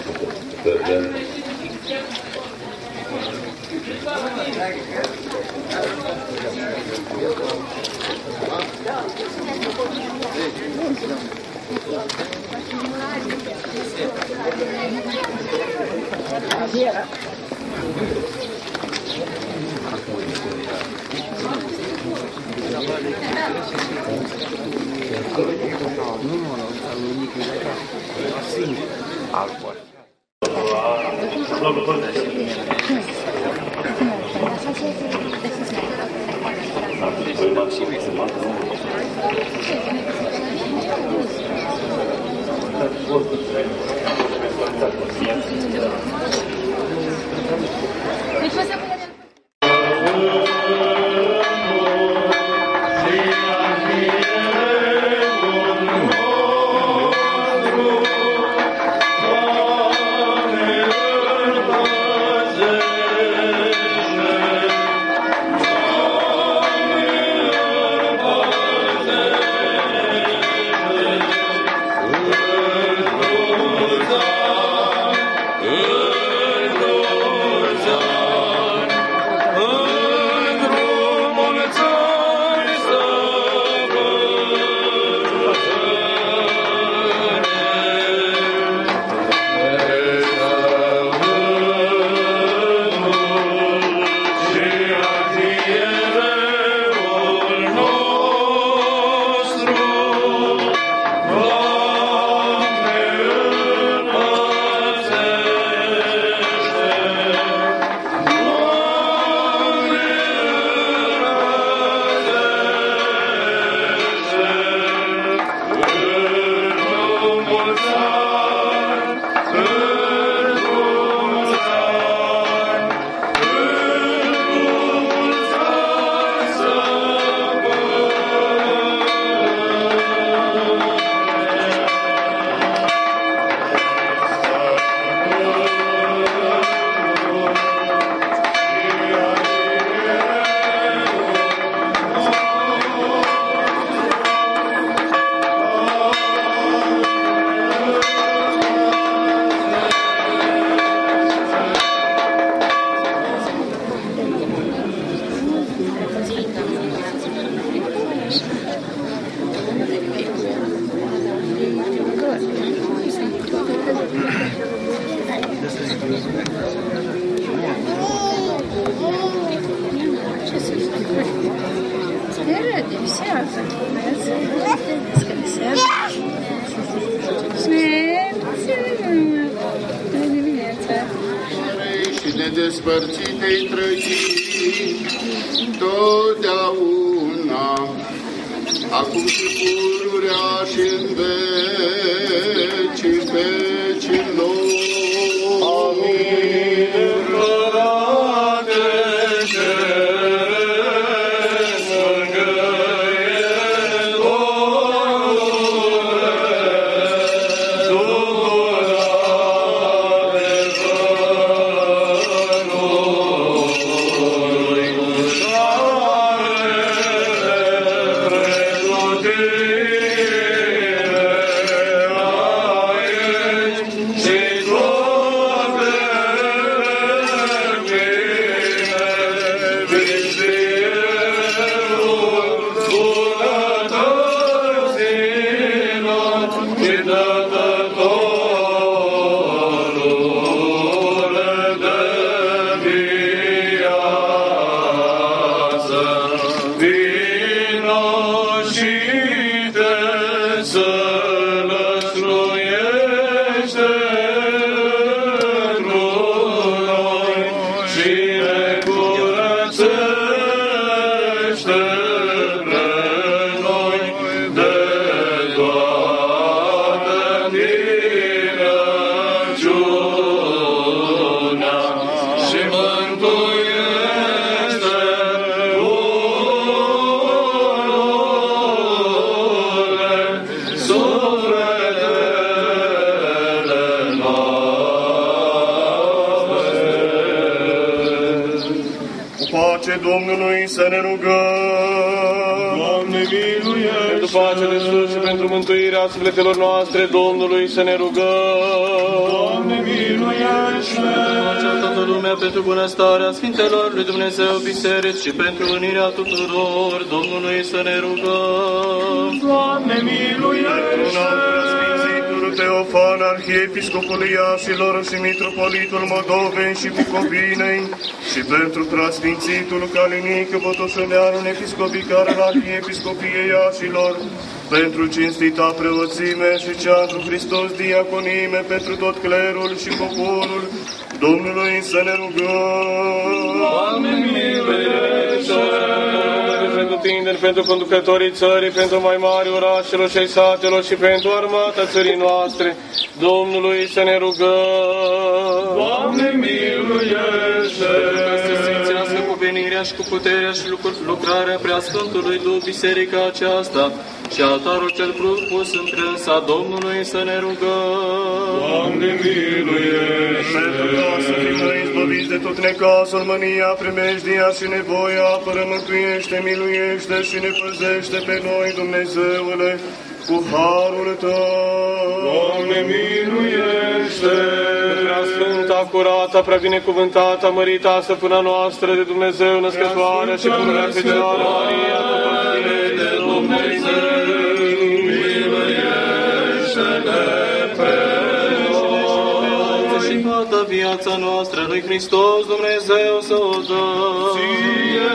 Despărțitei trăi totdeauna, acum și pururea și în vecii vecilor. Amin. Domnului să ne rugăm. Doamne, miluiește! Pentru pace de sus și pentru mântuirea sufletelor noastre, Domnului să ne rugăm. Doamne, miluiește! pururea pentru bunăstarea Sfintelor lui Dumnezeu biserici și pentru unirea tuturor Domnului să ne rugăm. Doamne, miluiește! Teofan, arhiepiscopul Iașilor și mitropolitul Moldovei și Bucovinei, și pentru preasfințitul Calinic Botoșăneanul episcopicar al arhiepiscopiei Iașilor, pentru cinstita preoțime și cea întru Hristos diaconime, pentru tot clerul și poporul Domnului să ne rugăm. Doamne, miluiește! Pentru conducătorii țării, pentru mai mari orașelor și satelor și pentru armata țării noastre, Domnului să ne rugăm. Doamne, miluiește! Să sfințească cu venirea și cu puterea și lucrarea Preasfântului Duh biserica aceasta și altarul cel propus în preanța Domnului să ne rugăm. Doamne, miluiește! Pentru ca să fim noi izbăviți de tot necazul, mânia, primejdia și nevoia, apără, mântuiește, miluiește și ne păzește pe noi, Dumnezeule, cu harul Tău. Doamne, miluiește! Prea sfânta, curată, prea binecuvântată, mărita stăpâna noastră de Dumnezeu, născătoarea și pururea Fecioară Maria, de Dumnezeu, miluiește-ne pe noi! și toată viața noastră lui Hristos Dumnezeu să o dăm. Ție,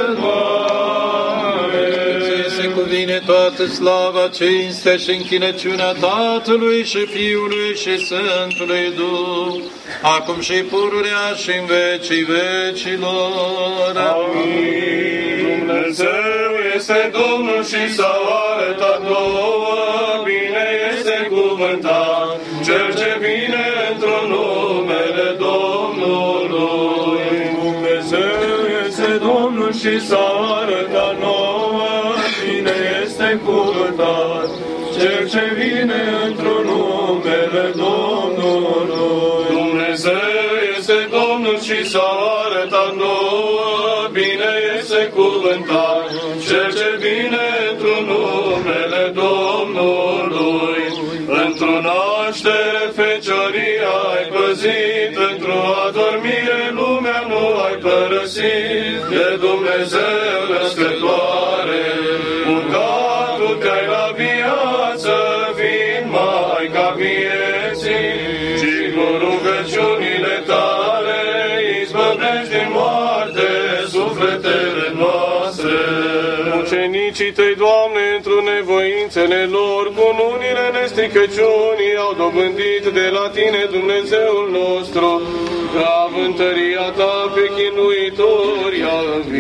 Doamne! Ție se cuvine toată slava, cinstea și închinăciunea Tatălui și Fiului și Sfântului Duh, acum și pururea și în vecii vecilor. Amin. Dumnezeu este Domnul și s-a arătat nouă, bine este cuvântat Cel ce vine într-un numele Domnului. Dumnezeu este Domnul și s-a arătat nouă, bine este cuvântat Cel ce vine într-un numele Domnului. Dumnezeu este Domnul și s-a arătat nouă, bine este cuvântat Cel ce vine într-un numele Domnului. Într-o naștere fecioria ai păzit, într-o adormire lumea nu ai părăsit. De Dumnezeu născătoare, urcatul te-ai la viață, fiind Maica vieții, și cu rugăciunile tale izbăvești din moarte sufletele noastre. Ucenicii tăi, Doamne, într-o nevoințele lor, cu unile nestricăciunii, au dobândit de la Tine, Dumnezeul nostru, ca vântăria Ta pe chinuitori a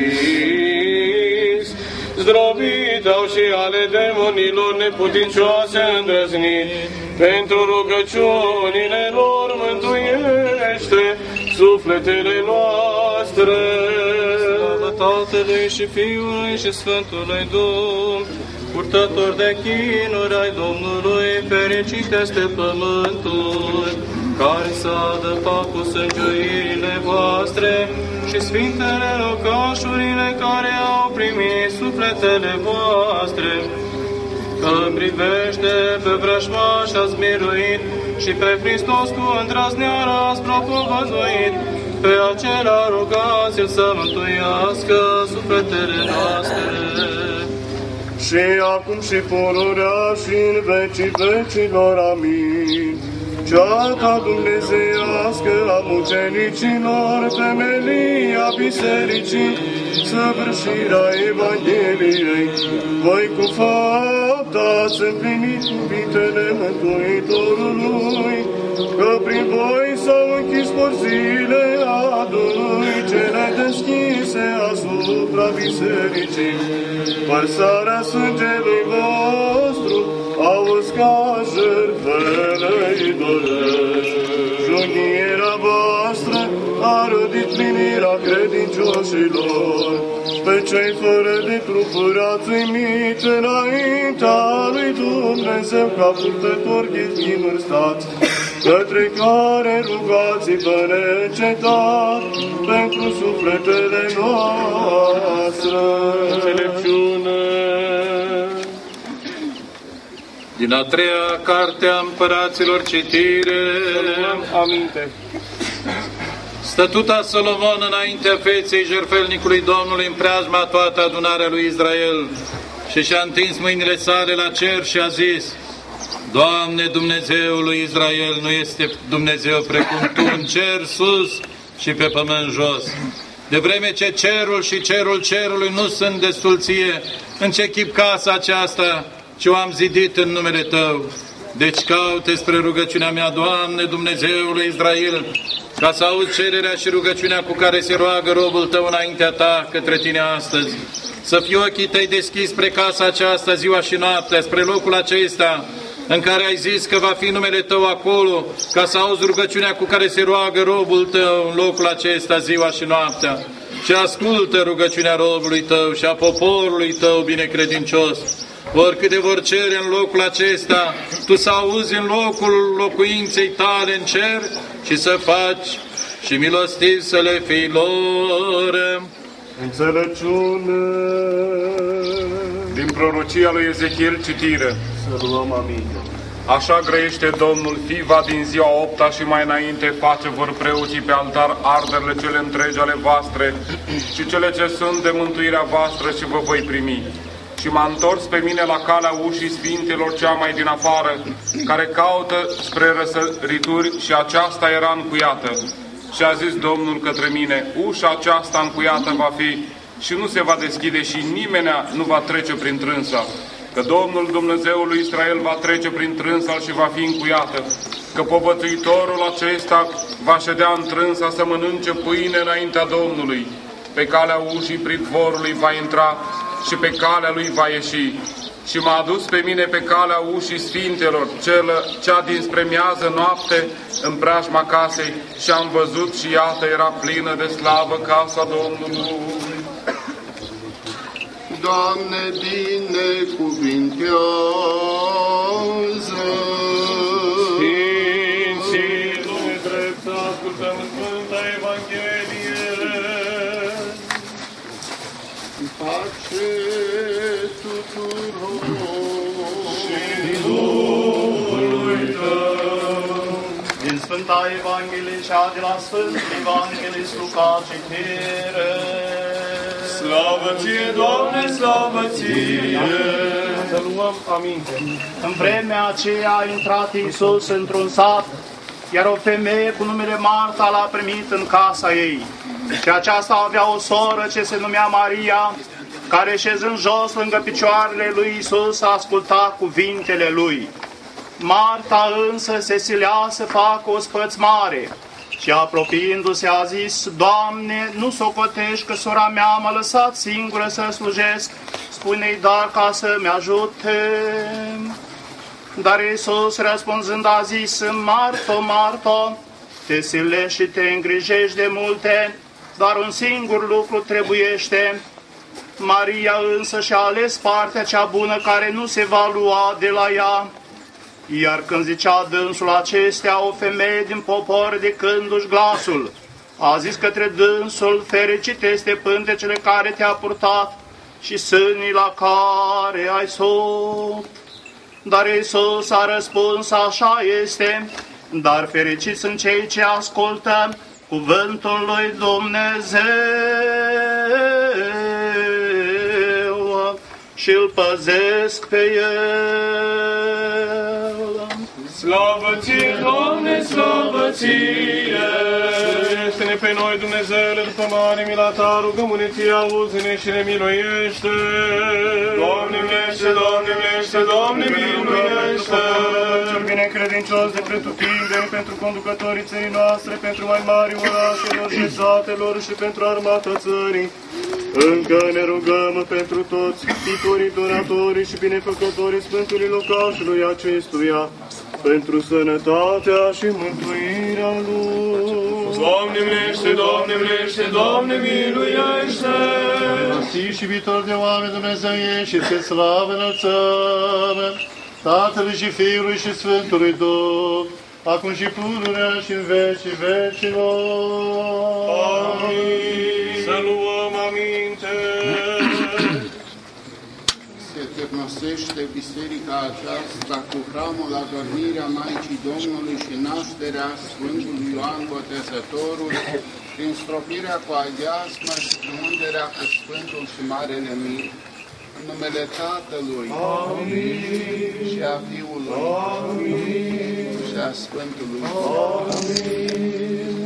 învins. Zdrobit au și ale demonilor neputincioase îndrăznit, pentru rugăciunile lor mântuiește sufletele noastre. Slavă Tatălui și Fiului și Sfântului Duh, purtător de chinuri ai Domnului, fericit este pământul, care să adăpa cu sângiuirile voastre și sfintele locașurile care au primit sufletele voastre. Că privește pe vrăjmaș ați miruit și pe Hristos cu îndrăzneală ați propovăduit, pe acela rugați-l să mântuiască sufletele noastre. Și acum și pururea și în vecii vecilor, amin. Ceata dumnezeiască a mucenicilor, temelia bisericii, săvârșirea Evangheliei, voi cu fapta ați împlinit cuvintele Mântuitorului, că prin voi s-au închis porțile adului, cele deschise asupra bisericii. Vărsarea sângelui vostru a uscat jertfele idolești. Junierea voastră a rodit plinirea credincioșilor. Pe cei fără de trupuri ați uimit înaintea lui Dumnezeu ca purtător ghizmin stați, către care rugați-vă neîncetat pentru sufletele noastre. Înțelepciune. Din a treia carte a Împăraților, citire. Aminte. Stătuta Solomon înaintea feței jertfelnicului Domnului în preajma toată adunarea lui Israel și și-a întins mâinile sale la cer și a zis: Doamne, Dumnezeul lui Israel, nu este Dumnezeu precum Tu în cer sus și pe pământ jos. De vreme ce cerul și cerul cerului nu sunt destul Ție, în ce chip casa aceasta ce o am zidit în numele Tău? Deci caute spre rugăciunea mea, Doamne, Dumnezeul lui Israel, ca să auzi cererea și rugăciunea cu care se roagă robul Tău înaintea Ta către Tine astăzi. Să fie ochii Tăi deschiși spre casa aceasta ziua și noaptea, spre locul acesta în care ai zis că va fi numele Tău acolo, ca să auzi rugăciunea cu care se roagă robul Tău în locul acesta ziua și noaptea. Și ascultă rugăciunea robului Tău și a poporului Tău binecredincios. Oricât de vor cere în locul acesta, Tu să auzi în locul locuinței Tale în cer și să faci și milostiv să le fii lor. Înțelepciune. Din prorocia lui Ezechiel citire. Să luăm aminte. Așa grăiește Domnul, fiva din ziua 8-a și mai înainte face vor preoții pe altar arderile cele întregi ale voastre și cele ce sunt de mântuirea voastră și vă voi primi. Și m-a întors pe mine la calea ușii sfintelor cea mai din afară, care caută spre răsărituri și aceasta era încuiată. Și a zis Domnul către mine: ușa aceasta încuiată va fi și nu se va deschide și nimenea nu va trece prin trânsa. Că Domnul Dumnezeul lui Israel va trece prin trânsa și va fi încuiată. Că povățuitorul acesta va ședea în trânsa să mănânce pâine înaintea Domnului. Pe calea ușii pridvorului va intra și pe calea lui va ieși. Și m-a adus pe mine pe calea ușii sfintelor, cea dinspre miază noapte, în preajma casei, și am văzut și iată era plină de slavă casa Domnului. Doamne, binecuvintează! Sfinții, Dumnezeu drept, să ascultăm Sfânta Evanghelie. Pace tuturor! Și Duhului Tău. Din Sfânta Evanghelie cea de la Sfântul Evanghelist Luca citire. Slavă Ție, Doamne, slavă Ție! Să luăm aminte. În vremea aceea a intrat Iisus într-un sat, iar o femeie cu numele Marta l-a primit în casa ei. Și aceasta avea o soră ce se numea Maria, care șezând jos lângă picioarele lui Iisus asculta cuvintele lui. Marta însă se silea să facă o spățmare și apropiindu-se a zis: Doamne, nu socotești că sora mea m-a lăsat singură să slujesc, spune-i dar ca să-mi ajute. Dar Iisus răspunzând a zis: Marto, Marto, te silești și te îngrijești de multe, dar un singur lucru trebuiește. Maria însă și-a ales partea cea bună care nu se va lua de la ea. Iar când zicea dânsul acestea, o femeie din popor ridicându-și glasul a zis către dânsul: fericit este pântecele care te-a purtat și sânii la care ai sot. Dar Iisus a răspuns: așa este, dar fericiți sunt cei ce ascultă cuvântul lui Dumnezeu și îl păzesc pe el. Slavă Ție, Doamne, slavă Ție! Este-ne pe noi, Dumnezeule, după mare mila Ta, rugăm-ne Ție, auzi-ne și ne miluiește! Doamne, miluiește, Doamne, miluiește, Doamne, miluiește! Cel binecredincios de pretutindeni, pentru conducătorii țării noastre, pentru mai mari orașelor și satelor și pentru armata țării. Încă ne rugăm pentru toți sfântitorii, donatorii și binefăcătorii Sfântului locașului acestuia, pentru sănătatea și mântuirea lui. Doamne, miluiește, Doamne, miluiește, Doamne, miluiește! Sfântii și viitor de oameni Dumnezeiești și ți slavă înălțăm, Tatălui și Fiului și Sfântului Duh, acum și pururea și în vecii vecilor. Amin. Să luăm aminte. Eterna înnosește biserica aceasta cu hramul adormirea Maicii Domnului și nașterea Sfântului Ioan Botezătorul, prin stropirea cu aghiasmă și prin ungerea cu Sfântul și Marele Mir, în numele Tatălui Amin. Și a Fiului Amin. Și a Sfântului Amin.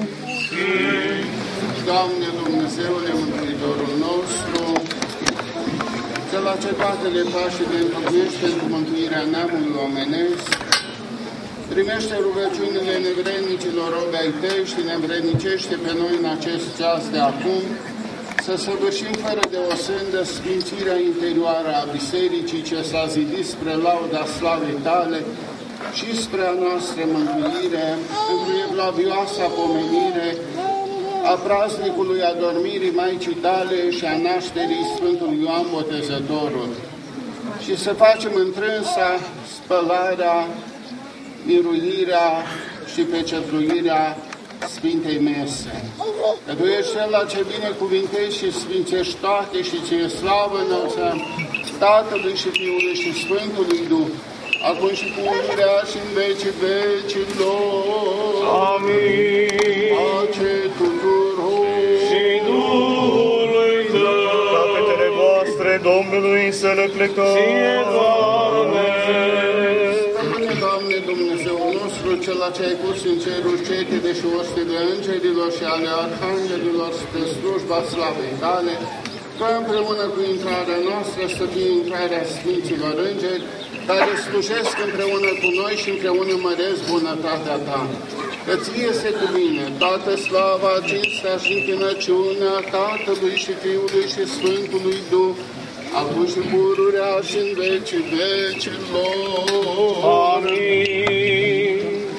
Doamne Dumnezeule, Mântuitorul nostru, Cel la ce toate le faci și le întâlnești pentru mântuirea neamului omenesc, primește rugăciunile nevrednicilor robi ai Tăi și ne învrednicește pe noi în acest ceas de acum, să săvârșim fără de o sândă sfințirea interioară a Bisericii ce s-a zidit spre lauda slavei Tale și spre a noastră mântuire, pentru evlavioasa pomenire a praznicului adormirii Maicii Tale și a nașterii Sfântului Ioan Botezătorul și să facem întrânsa spălarea, miruirea și pecetluirea Sfintei Mese. Că Tu ești Cel la ce binecuvintești și sfințești toate și Ție slavă înălțăm Tatălui și Fiului și Sfântului Duh, acum și cu unirea și în vecii vecilor. Amin. Pace tuturor. Și Duhului Tău. Capetele voastre Domnului să le plecăm. Ție, Doamne. Stăpâne, Doamne, Dumnezeul nostru, Cel ce ai pus în ceruri cetele și ostele îngerilor și ale arhanghelilor spre slujba slavei Tale, Fă împreună cu intrarea noastră să fie intrarea Sfinților Îngeri, care slujesc împreună cu noi și împreună măresc bunătatea Ta. Că Ție se cuvine toată slava, cinstea și închinăciunea Tatălui și Fiului și Sfântului Duh, acum și pururea și în vecii vecilor. Amin.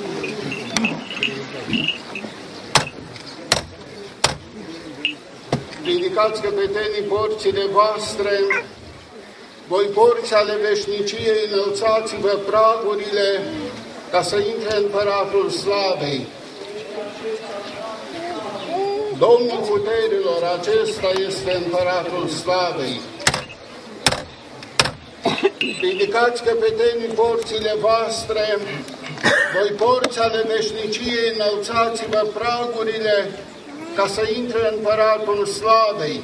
Ridicați căpetenii porțile voastre, voi porți ale veșniciei, înălțați-vă pragurile, ca să intre Împăratul Slavei. Domnul puterilor, acesta este Împăratul Slavei. Ridicați căpetenii porțile voastre, voi porți ale veșniciei, înălțați-vă pragurile, ca să intre Împăratul Slavei.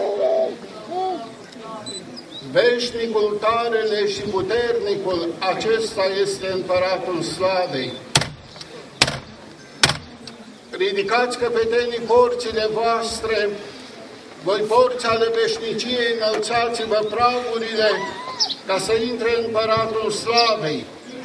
Veșnicul, tarele și puternicul, acesta este Împăratul Slavei. Ridicați căpetenii porțile voastre, voi porți ale veșniciei, înălțați-vă pragurile, ca să intre Împăratul Slavei.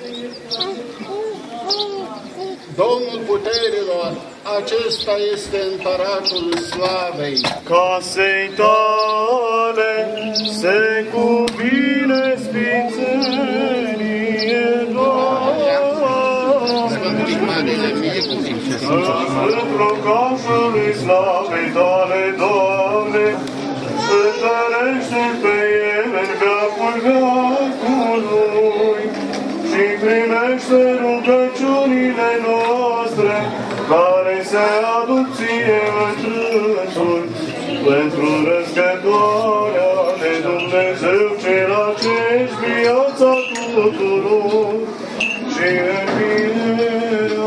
Domnul puterilor, acesta este Împăratul Slavei. Casei Tale se cuvine sfințenie, Doamne. Sfântul Marele Mir, Sfântul casului Slavei Tale, Doamne, întărește pe el în veacul veacului și primește rugăciunile noastre care se aduc Ție întrânsul pentru răscătoarea de Dumnezeu cel ce ești viața tuturor și învierea.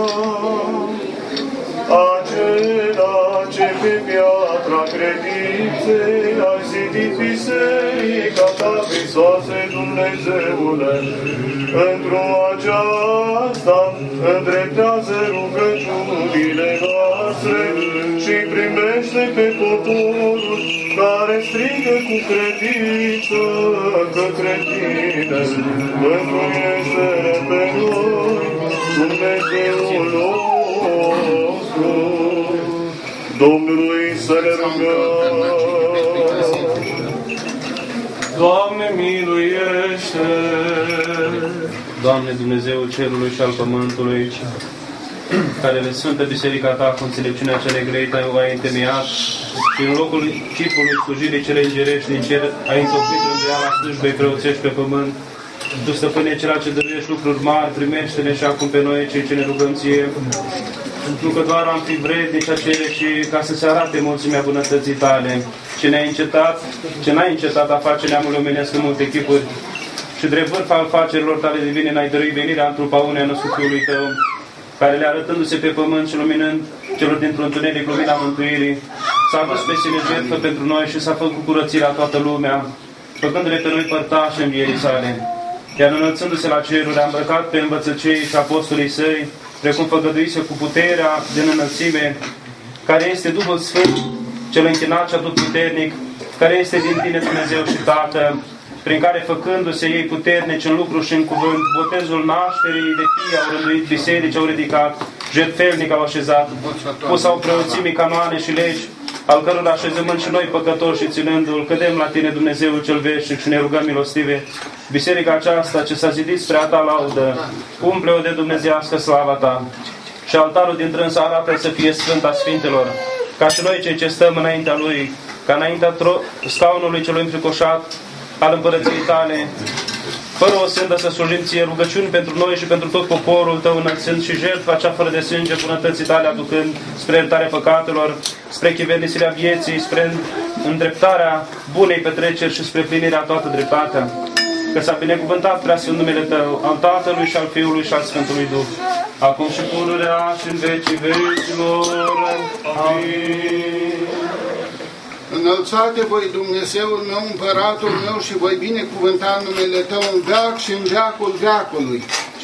Acela ce pe piatra credinței ai zidit biserica Ta, Hristoase Dumnezeule, într-o aceasta îndreptează rugăciunile noastre și primește pe poporul care strigă cu credință către Tine. Mântuiește pe noi, Dumnezeul nostru, Domnului să ne rugăm. Doamne, miluiește! Doamne, Dumnezeul cerului și al pământului, care de Sfântă Biserica Ta cu înțelepciunea cele grei ai întemeiat și în locul chipului slujirii cele îngerești din cer ai întocmit rânduiala slujbei preoțești pe pământ. Tu, Stăpâne, Cel ce dăruiești lucruri mari, primește-ne și acum pe noi, cei ce ne rugăm Ție, pentru că doar am fi vrednici acele și ca să se arate mulțimea bunătății Tale, ce n-ai încetat a face neamul omenesc în multe chipuri, și drept vârf al facerilor tale divine n-ai dăruit venirea în trupa uneia născut Fiului Tău, care le arătându-se pe pământ și luminând celor dintr-un întuneric lumina mântuirii, s-a adus pe sine jertfă pentru noi și s-a făcut curățirea toată lumea, făcându-le pe noi părtași în vierii sale. Iar înălțându-se la ceruri, a îmbrăcat pe învățăcei și apostolii săi, precum făgăduise cu puterea din înălțime, care este Duhul Sfânt, cel închinat și atotputernic, care este din tine Dumnezeu și Tată, prin care, făcându-se ei puternici în lucru și în cuvânt, botezul nașterii de fii au rânduit, biserici au ridicat, jertfelnic au așezat, pus au preoțimii canoane și legi, al căror așezământ și noi păcătoși și ținându-l, cădem la tine, Dumnezeul cel veșnic, și ne rugăm milostive. Biserica aceasta ce s-a zidit spre a ta laudă, umple-o de dumnezeiască slava ta. Și altarul din trânsa arată să fie sfânt a sfintelor, ca și noi cei ce stăm înaintea lui, ca înaintea scaunului celui înfricoșat al împărăției tale, fără o sândă să slujim ție rugăciuni pentru noi și pentru tot poporul tău, înălțând și jertfa cea fără de sânge, bunătății tale aducând spre iertarea păcatelor, spre chivernisirea vieții, spre îndreptarea bunei petreceri și spre plinirea toată dreptatea. Că s-a binecuvântat preasfânt numele Tău, al Tatălui și al Fiului și al Sfântului Duh, acum și pururea și în vecii vecilor. Amin. Înălțate voi, Dumnezeul meu, împăratul meu, și voi binecuvânta numele Tău în veac și în veacul veacului.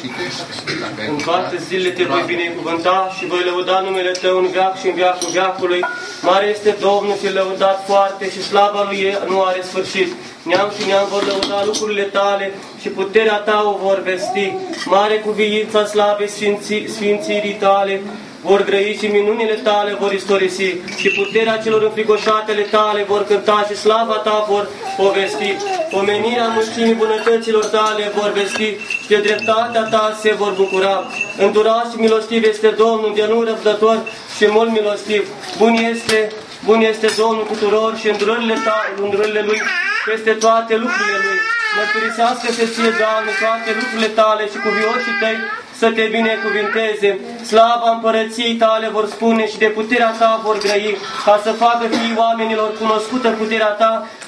În toate zilele te voi binecuvânta și voi lăuda numele Tău în veac și în veacul veacului. Mare este Domnul și lăudat foarte și slava Lui nu are sfârșit. Neam și neam vor lăuda lucrurile Tale și puterea Ta o vor vesti. Mare cuviința slavei sfințirii Tale vor grăi și minunile Tale vor istorisi și puterea celor înfricoșatele Tale vor cânta și slava Ta vor povesti. Pomenirea mulțimii bunătăților Tale vor vesti și de dreptatea Ta se vor bucura. Îndurat și milostiv este Domnul, de nu răbdător și mult milostiv. Bun este Domnul tuturor și îndurările Lui peste toate lucrurile Lui. Mărturisească-se ție, Doamne, toate lucrurile Tale și cuvioșii Tăi să Te binecuvinteze. Slava împărăției Tale vor spune și de puterea Ta vor grăi, ca să facă fiii oamenilor cunoscută puterea Ta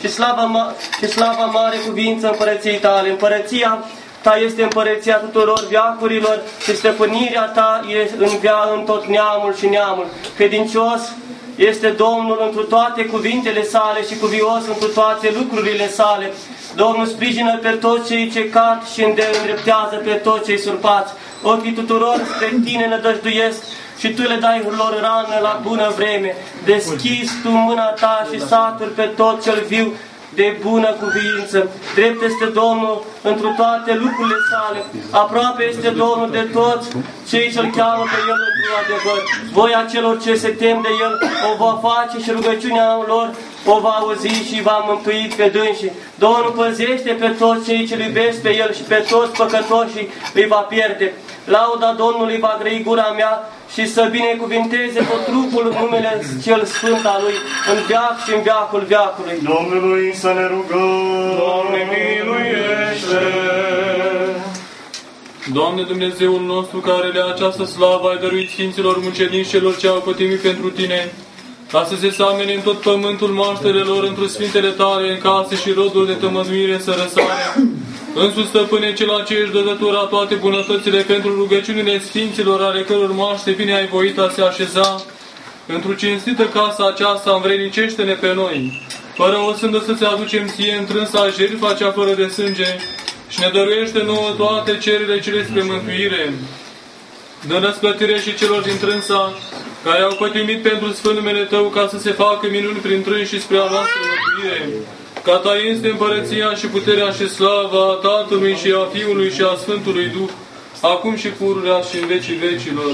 și slava mare cuvință împărăției Tale. Împărăția Ta este împărăția tuturor veacurilor și stăpânirea Ta este în tot neamul și neamul. Credincios este Domnul întru toate cuvintele Sale și cuvios întru toate lucrurile Sale. Domnul sprijină pe toți cei ce cad și îndreptează pe toți cei surpați. Ochii tuturor spre Tine nădăjduiesc și Tu le dai lor rană la bună vreme. Deschizi Tu mâna Ta și saturi pe tot cel viu de bună cuviință. Drept este Domnul întru toate lucrurile Sale. Aproape este Domnul de toți cei ce-L cheamă pe El într-un adevăr. Voia celor ce se tem de El o va face și rugăciunea lor o va auzi și va mântui pe dânsii. Domnul păzește pe toți cei ce-L iubesc pe El și pe toți păcătoșii îi va pierde. Lauda Domnului va grăi gura mea și să binecuvinteze tot trupul numele cel sfânt al Lui în veac și în veacul veacului. Domnului să ne rugăm. Doamne, miluiește! Doamne Dumnezeul nostru, care le această slavă ai dăruit Sfinților mucenici celor ce au pătimit pentru Tine, ca să se samene în tot pământul moașterelor într-o sfintele Tale, în case și rodul de tămăduire să răsare. Însuși, Stăpâne, cel ce ești dădătora toate bunătățile pentru rugăciunile Sfinților, ale căror moaște bine ai voit a se așeza, într-o cinstită casa aceasta învrednicește-ne pe noi, fără o sândă să-ți aducem ție întrânsa jertfa cea fără de sânge, și ne dăruiește nouă toate cererile cele spre mântuire. Dă răsplătire și celor din trânsa, care au pătimit pentru sfânt numele Tău, ca să se facă minuni prin trâns și spre a noastră mântuire. Ca Ta este împărăția și puterea și slava a Tatălui și a Fiului și a Sfântului Duh, acum și pururea și în vecii vecilor.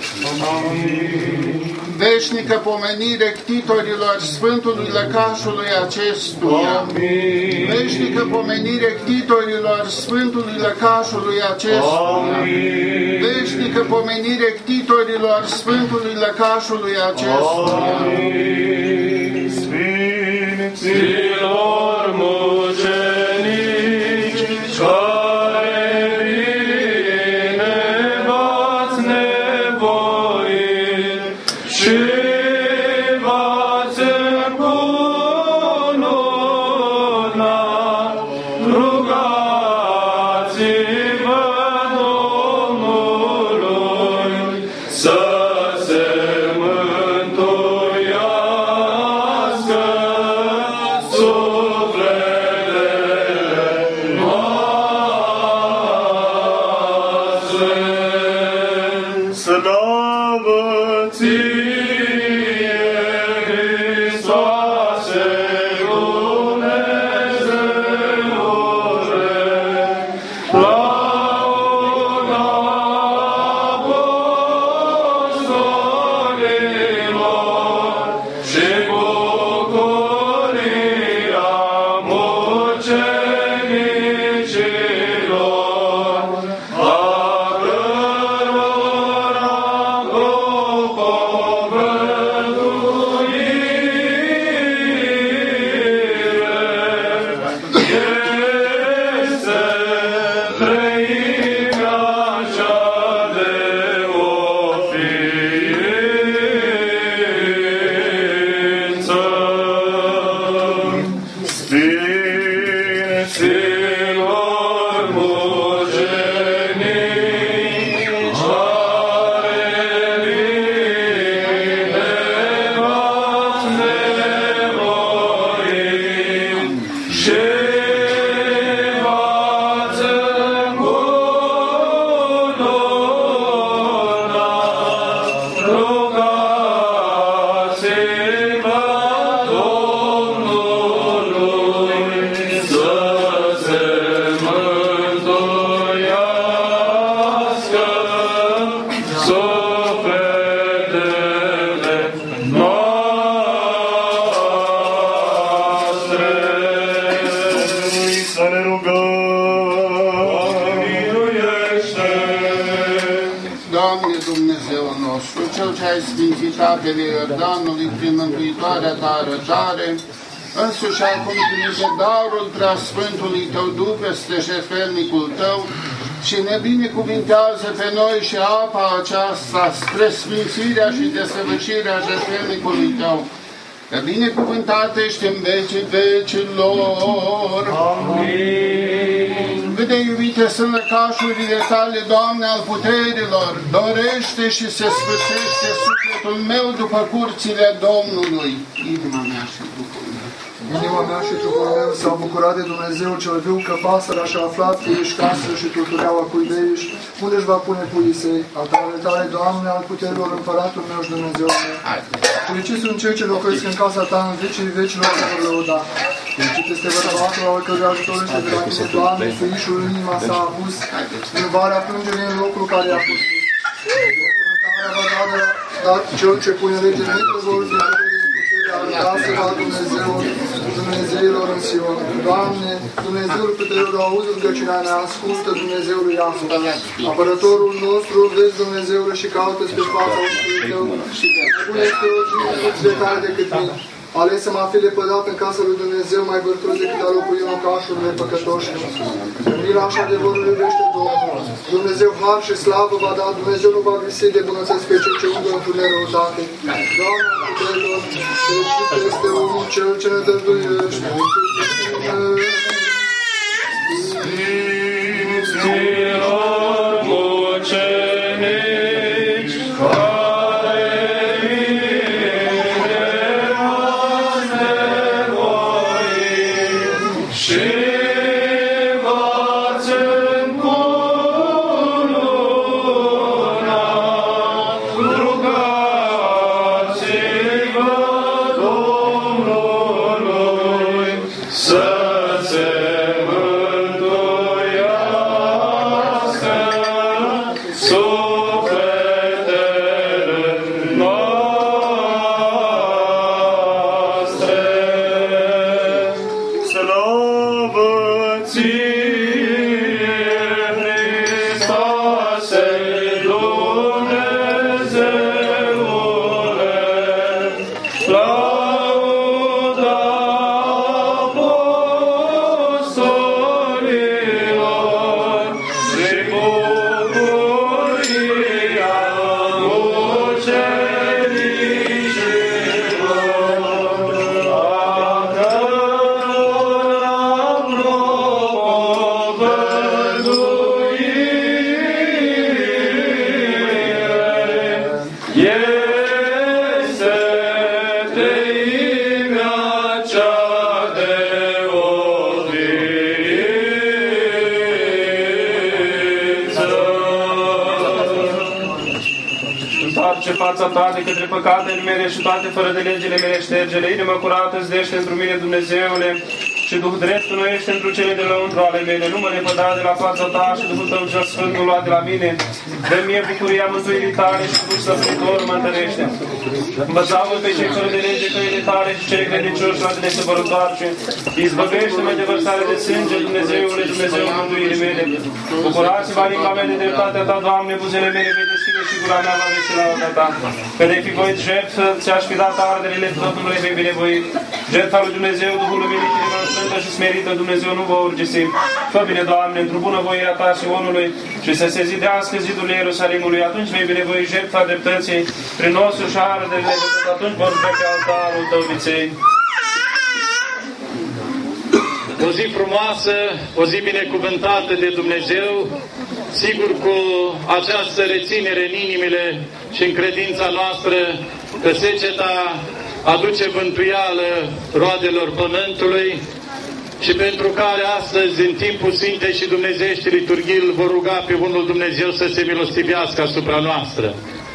Amin. Veșnică pomenire ctitorilor Sfântului Lăcașului acestuia. Amin. Veșnică pomenire ctitorilor Sfântului Lăcașului acestuia. Amin. Veșnică pomenire ctitorilor Sfântului Lăcașului acestuia. Amin. Sfinților mucenici, care bine v-ați nevoit și v-ați încununat, rugați Apele Iordanului prin mântuitoarea ta arătare, însuși acum trimite darul preasfântului tău Duh peste jertfelnicul tău și ne binecuvintează pe noi și apa aceasta spre sfințirea și desăvârșirea jertfelnicului tău. Că binecuvântat ești în vecii vecilor. Amin. Cât de iubite sunt lăcașurile tale, Doamne, al puterilor, dorește și se sfârșește sufletul meu după curțile Domnului. Inima mea și Duhul meu. Inima mea și Duhul meu s-au bucurat de Dumnezeu cel viu, că pasărea și-a aflat că ești casă și turtureaua cui de ești, unde își va pune puii săi. Altarele tale, Doamne, al puterilor, Împăratul meu și Dumnezeu meu. Fericiți sunt cei ce locuiesc în casa ta, în vecii vecilor se vor lăuda. Fericit este bărbatul al cărui ajutor este de la tine, Doamne, făișul în inima s-a apus, în varea plângerii în locul care i-a pus. Binecuvântarea va da cel ce pune lege necruzor de arătasă la Dumnezeu, Dumnezeilor în Sion. Doamne, Dumnezeul puterilor, auzi rugăciunea mea, ascultă Dumnezeul Iacov. Apărătorul nostru, vezi Dumnezeul și caută-ți pe fața unghiului tău. Bun este oricine de tare decât mine. Ales să mă fi lepădat în casa lui Dumnezeu mai bărtos decât a locui în locașurile păcătoșilor. În mila și adevărul iubește Domnul. Dumnezeu har și slavă va da, Dumnezeu nu va visi de bunătăți pe cei ce umblă în răutate. Doamne, puterilor, fericit este omul cel ce ne dăruiește. Sfinților mucenici, să se mântuie. fața ta de către păcatele mele și toate fără de legile mele ștergele. Inimă curată îți pentru mine, Dumnezeule, și Duh drept nu ești pentru cele de lăuntru ale mele. Nu mă lepăda de la fața ta și Duhul tău cel sfânt nu lua de la mine. Dă mie bucuria mântuirii tale și Duh săpăritor mă întărește. Învățavă pe cei fără de lege căile tale și cei credincioși la tine se vor întoarce. Izbăvește-mă de vărsare de sânge, Dumnezeule, Dumnezeul mântuirii mele. Bucurați-vă limba mea de dreptatea ta, Doamne, buzele mele vei deschide și gura mea va vesti lauda ta. Că de fi voit jertfă, ți-aș fi dat arderile Domnului vei binevoit. Jertfa lui Dumnezeu, Duhul luminii, inima sfântă și smerită, Dumnezeu nu vă urgisi. Fă bine, Doamne, într-o bună voirea ta și omului și să se zidească zidul Ierusalimului. Atunci vei binevoi jertfa dreptății prin osul și arderile, de tot atunci vor pe altarul tău viței. O zi frumoasă, o zi binecuvântată de Dumnezeu, sigur cu această reținere în inimile și în credința noastră că seceta aduce bântuială roadelor pământului și pentru care astăzi, în timpul Sfintei și Dumnezeiești liturghii, îl vor ruga pe Bunul Dumnezeu să se milostivească asupra noastră.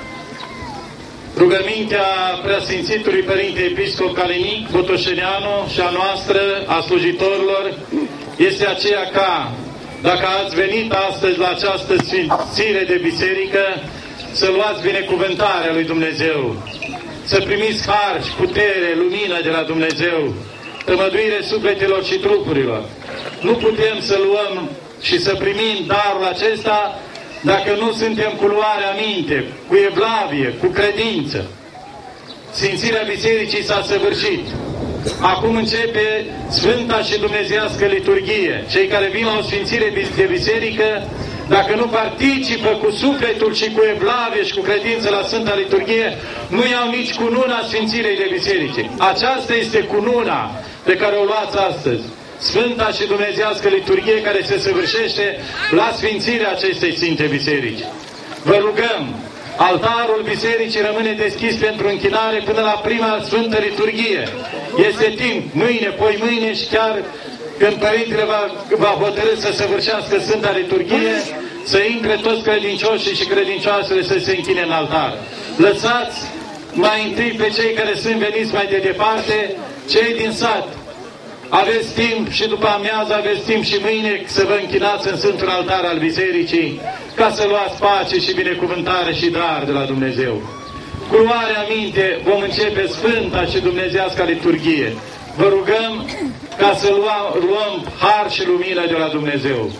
Rugămintea Preasfințitului Părinte Episcop Calinic Botoșeneanu și a noastră, a slujitorilor, este aceea ca, dacă ați venit astăzi la această sfințire de biserică, să luați binecuvântarea lui Dumnezeu, să primiți har și putere, lumină de la Dumnezeu, tămăduire sufletelor și trupurilor. Nu putem să luăm și să primim darul acesta dacă nu suntem cu luare aminte, cu evlavie, cu credință. Sfințirea bisericii s-a săvârșit. Acum începe Sfânta și Dumnezeiască liturghie. Cei care vin la o sfințire de biserică, dacă nu participă cu sufletul și cu evlavie și cu credință la Sfânta Liturghie, nu iau nici cununa Sfințirei de biserică. Aceasta este cununa pe care o luați astăzi. Sfânta și Dumnezeiască liturghie care se săvârșește la sfințirea acestei Sfinte Biserici. Vă rugăm, altarul bisericii rămâne deschis pentru închinare până la prima Sfântă Liturghie. Este timp, mâine, poi mâine și chiar când Părintele va hotărî să săvârșească Sfânta Liturghie, să intre toți credincioșii și credincioasele să se închine în altar. Lăsați mai întâi pe cei care sunt veniți mai de departe, cei din sat. Aveți timp și după amiază aveți timp și mâine să vă închinați în Sfântul Altar al Bisericii ca să luați pace și binecuvântare și dar de la Dumnezeu. Cu luare aminte vom începe Sfânta și Dumnezeiasca liturghie. Vă rugăm ca să luăm har și lumină de la Dumnezeu.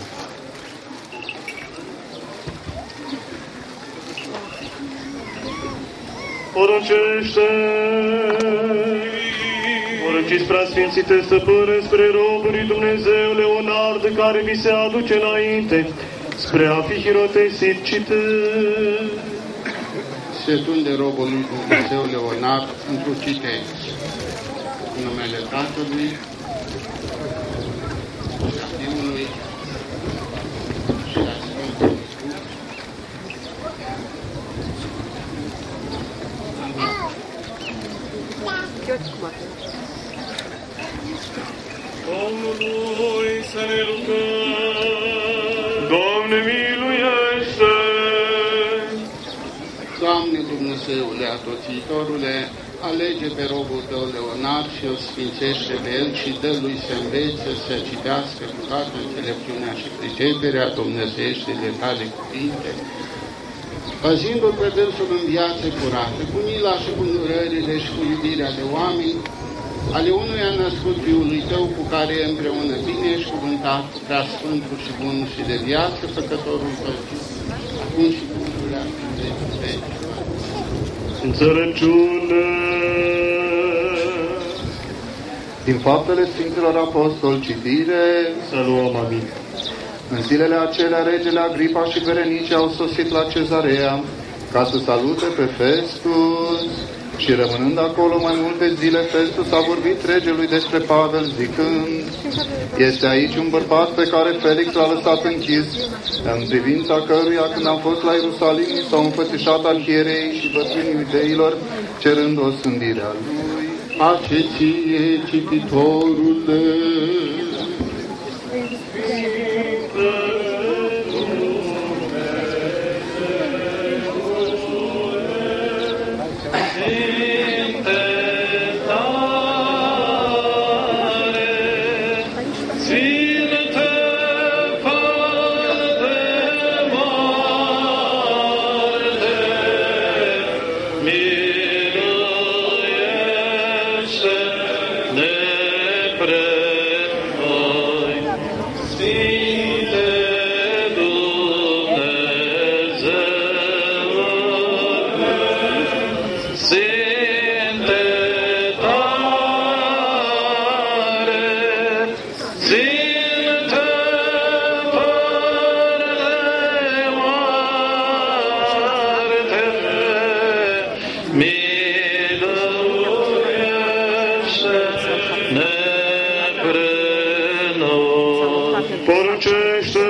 Poruncește! Porunciți preasfințite stăpâne spre robul lui Dumnezeu Leonard, care vi se aduce înainte, spre a fi hirotesit, citez. Setul de robul lui Dumnezeu Leonard, într-o citez. În numele Tatălui și a Fiului și a Sfântului Domnului să ne rugăm. Doamne, miluiește! Doamne Dumnezeule Atoțitorule, alege pe robul Tău Leonard și îl sfințește pe el și dă lui să învețe să citească cu toată înțelepciunea și priceperea dumnezeiește de Tale cuvinte, păzindu-l pe dânsul în viață curată, cu mila și cu îndurările și cu iubirea de oameni, ale unuia născut Fiului Tău, cu care împreună bine ești cuvântat, prea sfântul și bun și de viață, făcătorul Tău, acum și pururea de veci. Înțelepciune! Din Faptele Sfinților Apostoli, citire, să luăm aminte. În zilele acelea, regele Agripa și Berenice au sosit la Cezarea ca să salute pe Festus. Și rămânând acolo mai multe zile, Festus a vorbit regelui despre Pavel, zicând: este aici un bărbat pe care Felix l-a lăsat închis, în privința căruia, când am fost la Ierusalim, s-au înfățișat arhierei și bătrânii iudeilor, cerând o sândire a lui. Pace ție, cititorule! poruncește.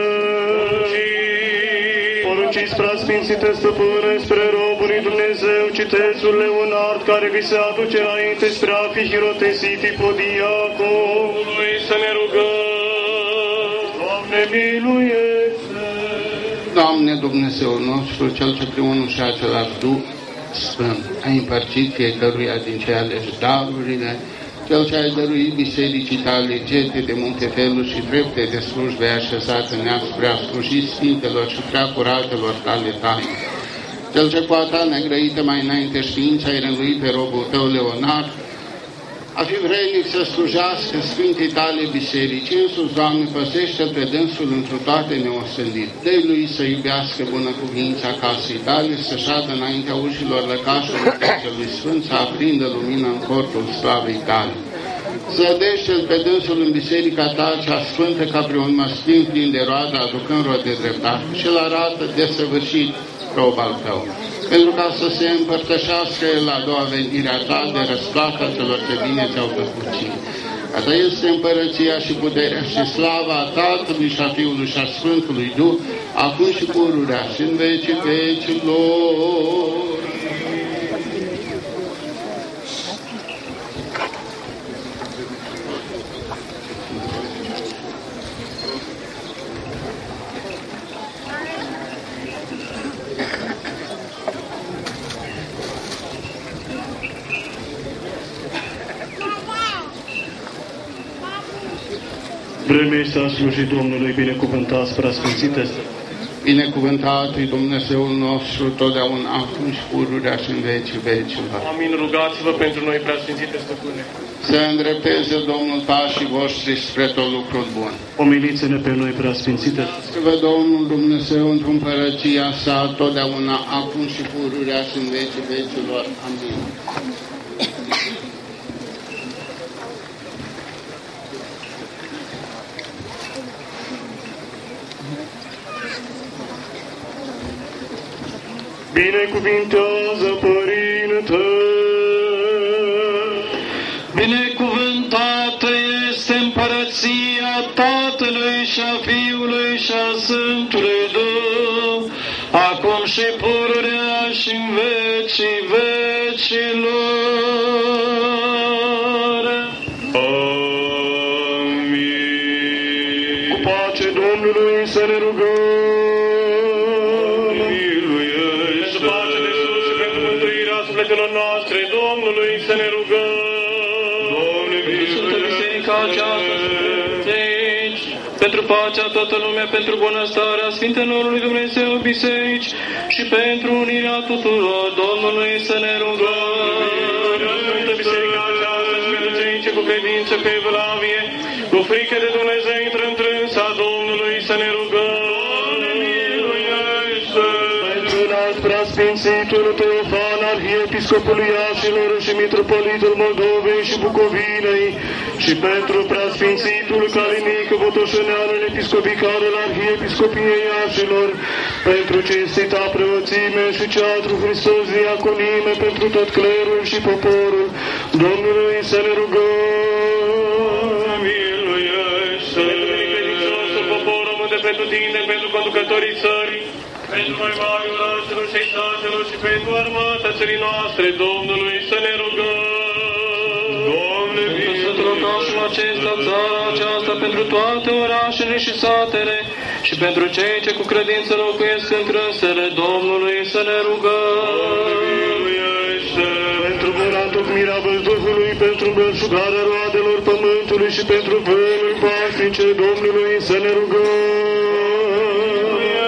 Porunciți preasfințite stăpâne spre robul lui Dumnezeu, citețul Leonard, care vi se aduce înainte spre a fi hirotesit ipodiacului, să ne rugăm. Doamne, miluiește! Doamne, Dumnezeul nostru, Cel ce prin unul și același Duh Sfânt, ai împărțit fiecăruia din cei aleși darurile, Cel ce ai dăruit bisericii tale gete de multe feluri și drepte de slujbe așezate în neam spre a sluji sfintelor și prea curatelor tale taine. Cel ce cu a ta negrăită mai înainte știința ai rânduit pe robul tău Leonard, a fi vrednic să slujească Sfintei tale biserici. Însuși, Doamne, păzește-l pe dânsul întru toate neosândit. Dă-i lui să iubească bună cuvința casei tale, să șadă înaintea ușilor lăcașului Celui Sfânt, să aprindă lumină în cortul slavei tale. Sădește-l pe dânsul în biserica ta cea sfântă, ca pe un măslin plin de roadă, aducând rod de dreptate, și îl arată desăvârșit rob al tău, pentru ca să se împărtășească la a doua venire a ta de răsplata celor ce bine ți-au făcut ție. A ta este împărăția și puterea și slava a Tatălui și a Fiului și a Sfântului Duh, acum și pururea și în vecii vecilor. Vremea să sluji Domnului, binecuvântați preasfințite. Binecuvântat-i Dumnezeul nostru, totdeauna, acum și pururea și în vecii vecilor. Amin. Rugați-vă pentru noi, preasfințite stăpâne. Să îndrepteze Domnul pașii voștri spre tot lucrul bun. Pomeniți-ne pe noi, preasfințite. Să vă Domnul Dumnezeu într-o împărăția sa, totdeauna, acum și pururea și în vecii vecilor. Amin. Binecuvintează, Părinte! Binecuvântată este împărăția Tatălui și a Fiului și a Sfântului Duh, acum și pururea și în vecii vecilor. Amin. Cu pace Domnului să ne rugăm. Noastre, Domnului să ne rugăm. Doamne, Sfântă Biserica aceasta, pentru pacea toată lumea, pentru bunăstarea Sfintelor lui Dumnezeu biserici și pentru unirea tuturor, Domnului să ne rugăm. Sfântă Biserica aceasta și pentru cei ce cu credință pe evlavie, cu frică de Dumnezeu intră în trânsa Domnului să ne rugăm. Doamne, miluiește! Pentru înalt preasfințitul Teofan, Arhiepiscopul Iașilor și Mitropolitul Moldovei și Bucovinei, și pentru preasfințitul Calinic Botoșăneanul Episcopicarul Arhiepiscopiei Iașilor, pentru cinstita preoțime și ceatru Hristos diaconime, pentru tot clerul și poporul, Domnului să ne rugăm. Miluiește! Pentru credinciosul popor român de pretutinde, pentru conducătorii țării, pentru noi mari orașelor și satelor și pentru armata țării noastre, Domnului să ne rugăm. Doamne, pentru Sfântul Locașul acesta, țara aceasta, pentru toate orașele și satele și pentru cei ce cu credință locuiesc în trânsele, Domnului să ne rugăm. Pentru buna întocmirea văzduhului, pentru belșugarea roadelor pământului și pentru vremuri pașnice, Domnului să ne rugăm.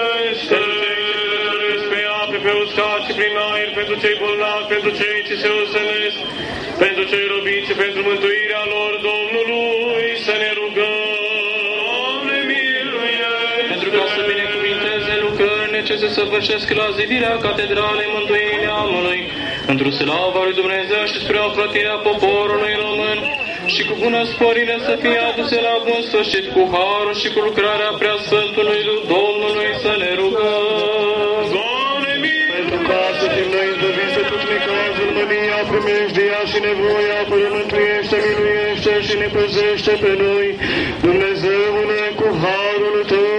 Pe uscat și prin aer, pentru cei bolnavi, pentru cei ce se osănesc, pentru cei robiți, pentru mântuirea lor, Domnului să ne rugăm. Doamne, miluiește! Pentru ca să binecuvinteze lucrările ce se săvârșesc la zidirea Catedralei Mântuirii Neamului, pentru slava lui Dumnezeu și spre ocrotirea poporului român, și cu bună sporire să fie aduse la bun sfârșit cu harul și cu lucrarea preasfântului Domnului să ne rugăm. Pentru ca să fim noi izbăviți de tot necazul, mânia, primejdia și nevoia, apără, mântuiește, miluiește și și ne păzește pe noi, Dumnezeule, cu harul Tău.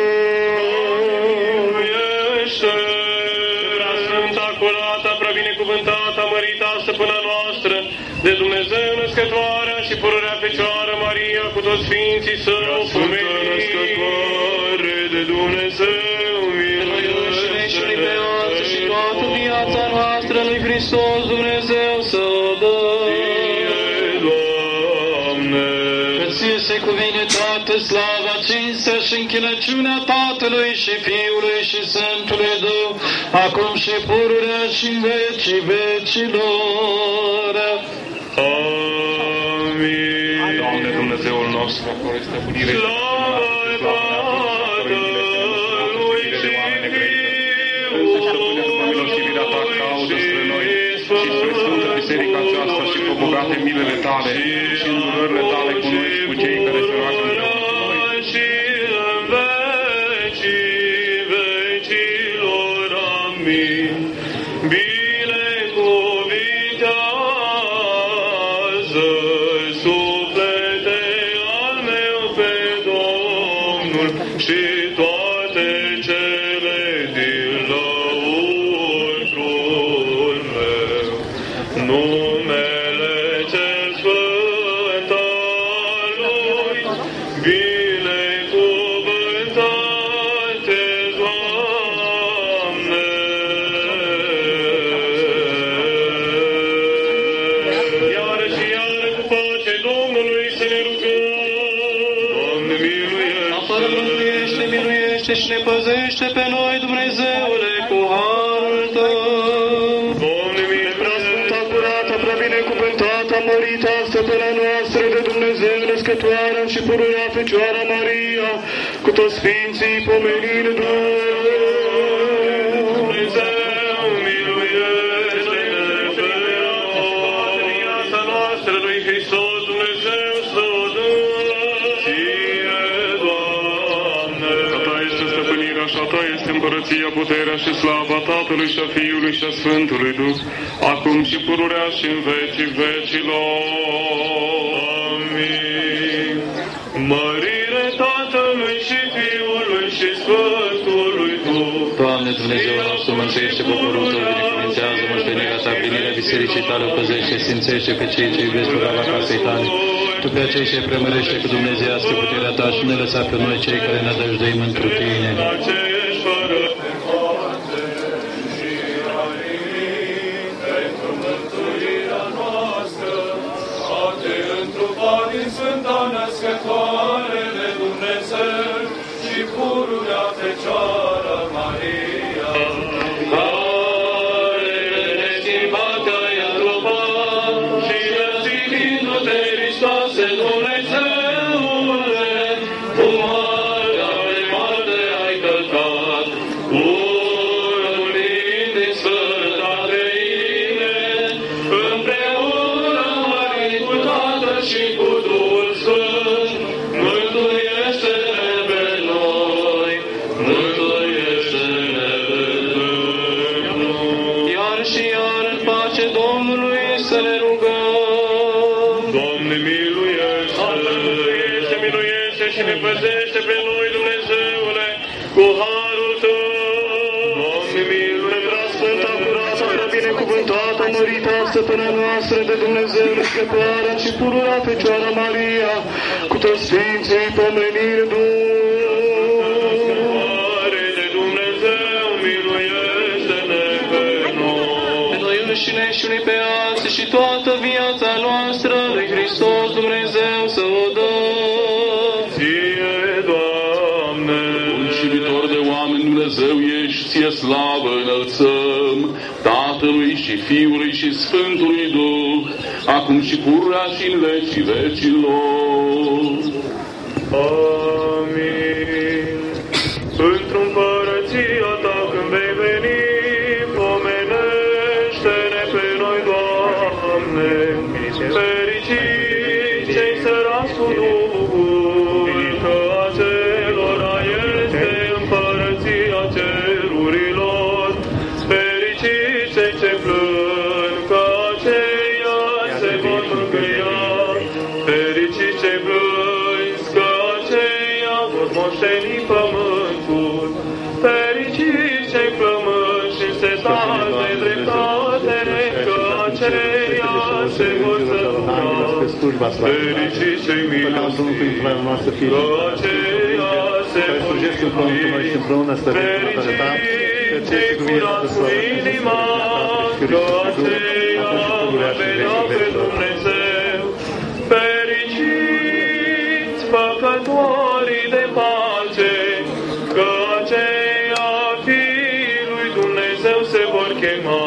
Sfânta, curată, prea-binecuvântată, mărita stăpâna noastră, de Dumnezeu născătoarea și pururea Fecioară Maria, cu toți Sfinții Său, Sfântă născătoare de Dumnezeu, miluiește-ne și pe alții și toată viața noastră lui Hristos Dumnezeu să o dă. Doamne! Că ție se cuvine toată slava, cinstea și închinăciunea Tatălui și Fiului și Sfântului Duh, acum și pururea și în vecii vecilor. Amin. Doamne Dumnezeul nostru, acolo este stăpânire și milosțivirea Ta caudă spre noi și spre Sfântă Biserică aceasta și cu bogate milele Tale și îndurările Tale cu noi și cu cei care se roagă împreună cu noi. Și în vecii vecilor. Amin. Binecuvintează suflete al meu pe Domnul și toate cele din lăuntrul meu. Numele cel sfânt al Lui, binecuvântat-te, Doamne. Iară și iară cu pace Domnului să ne rugăm. Doamne, miluiește! Apără, mântuiește, miluiește și ne păzește pe noi, Dumnezeule, cu harul Tău. Doamne, miluiește! Preasfânta, curată, prea binecuvântată, mărita stăpâna noastră de Dumnezeu, născătoarea și pururea Fecioara Maria, cu toți Sfinții pomenind Dumnezeu, miluiește-ne pe noi. Viața noastră lui Hristos Dumnezeu să o dă. Ție, Doamne! A Ta este stăpânirea și a Ta este împărăția, puterea și slava Tatălui și a Fiului și a Sfântului Duh, acum și pururea și în vecii vecilor. Amin. Mărire Tatălui și Fiului și Sfântului Duh. Doamne, Dumnezeu nostru, mântuiește poporul Tău, binecuvintează moștenirea Ta, plinirea bisericii Tale, păzește, sfințește pe cei ce iubesc slava casei Tale. Tu pe acei ce preamărește cu dumnezeiască puterea Ta și ne lăsa pe noi cei care ne nădăjduim întru Tine. Din Sfânta Născătoare de Dumnezeu și pururea Fecioară Maria, care neschimbată ai întrupat și răstinindu-te, Hristoase Dumnezeule, cu moarte ai călcat, unind din Sfânta Treime, împreună mărit cu Tatăl și cu Duhul Sfânt, mântuiește-ne pe noi, mântuiește-ne pe noi. Iar și iar în pace Domnului să ne rugăm. Doamne, miluiește! Miluiește, miluiește și ne păzește pe noi, Dumnezeule, cu harul Tău. Doamne, miluiește! Preasfânta, curată, prea binecuvântată, mărita stăpâna noastră de Dumnezeu, născătoarea și pururea Fecioara Maria, cu toți Sfinții pomenindu-Mare de Dumnezeu, miluiește-ne pe noi. Pe noi înșine și unii pe alții și toată viața noastră lui Hristos Dumnezeu să o dă. Ție, Doamne! Bun și iubitor de oameni, Dumnezeu ești, ție slavă înălțăm, Tatălui și Fiului și Sfântului Duh, acum și pururea și în vecii vecilor. Amin. Într-o împărăția Ta când vei veni, pomenește-ne pe noi, Doamne, fericiți cei săraci cu Duhul, că acelora este împărăția cerurilor, fericiți cei ce plâng, că aceia se vor mângâia, fericiți cei aceea se vor sătura, fericiți cei milostivi, că aceea se vor iubui, fericiți cei curați cu inima, că aceea va vedea pe Dumnezeu, fericiți făcătorii de pace, că aceia fiii lui Dumnezeu se vor chema,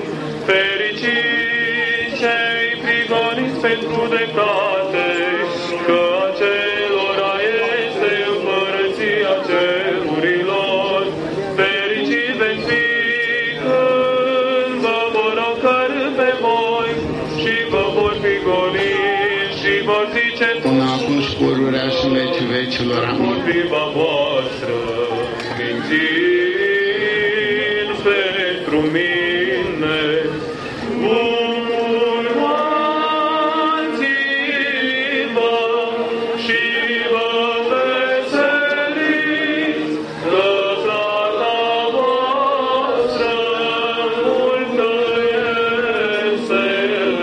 fericiți cei prigoniți pentru dreptate, că acelora este împărăția cerurilor, fericiți veți fi când vă vor ocărî pe voi și vă vor prigoni și vor zice până acum și pururea și vecii vecilor. Amin. Împotriva voastră, mințind pentru mine, bucurați-vă și vă veseliți, că plata voastră multă este în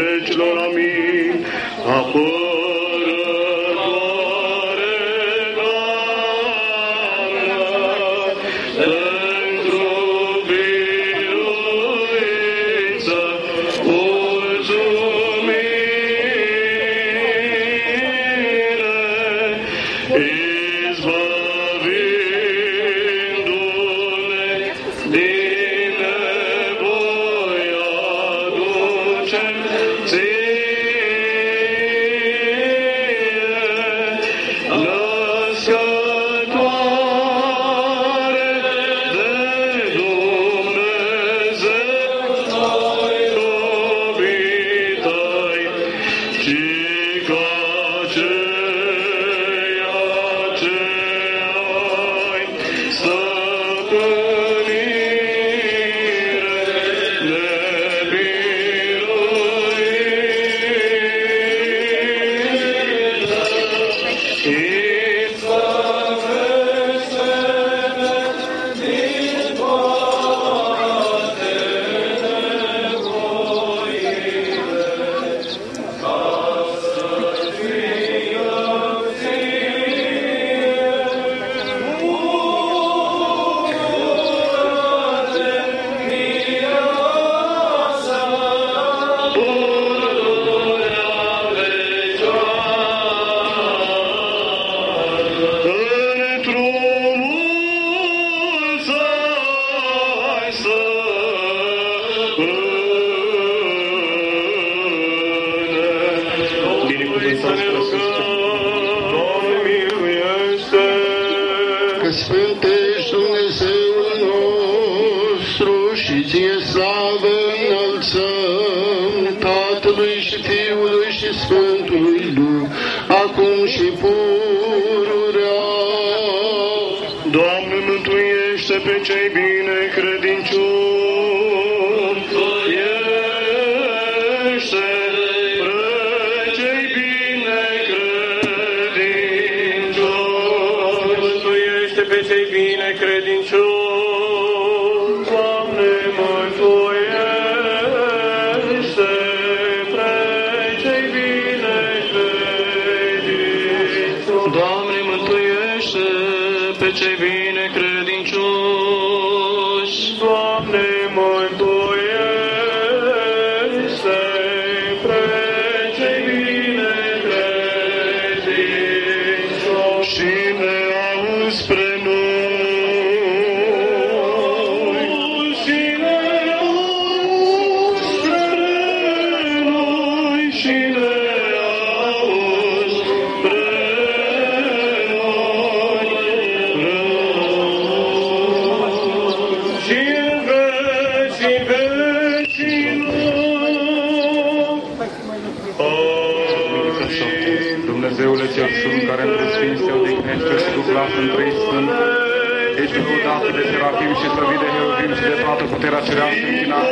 Apărătoare că Sfânt ești Dumnezeul nostru și ție slavă înălțăm Tatălui și Fiului și Sfântului Duh, acum și pururea. Doamne, mântuiește pe cei bine credincioși. Cei bine credincioși, Doamne, mântuiește pre cei bine credincioși. Doamne, mântuiește pe cei bine credincioși. Doamne, mântuiește pre cei bine credincioși. Și ne auzi spre Dumnezeule cel Sfânt, care într-un Sfinț se odihnește și duc lasă între Sfânt, ești lăudat de serafim și slăvit de heruvim și de toată puterea cerească închinat.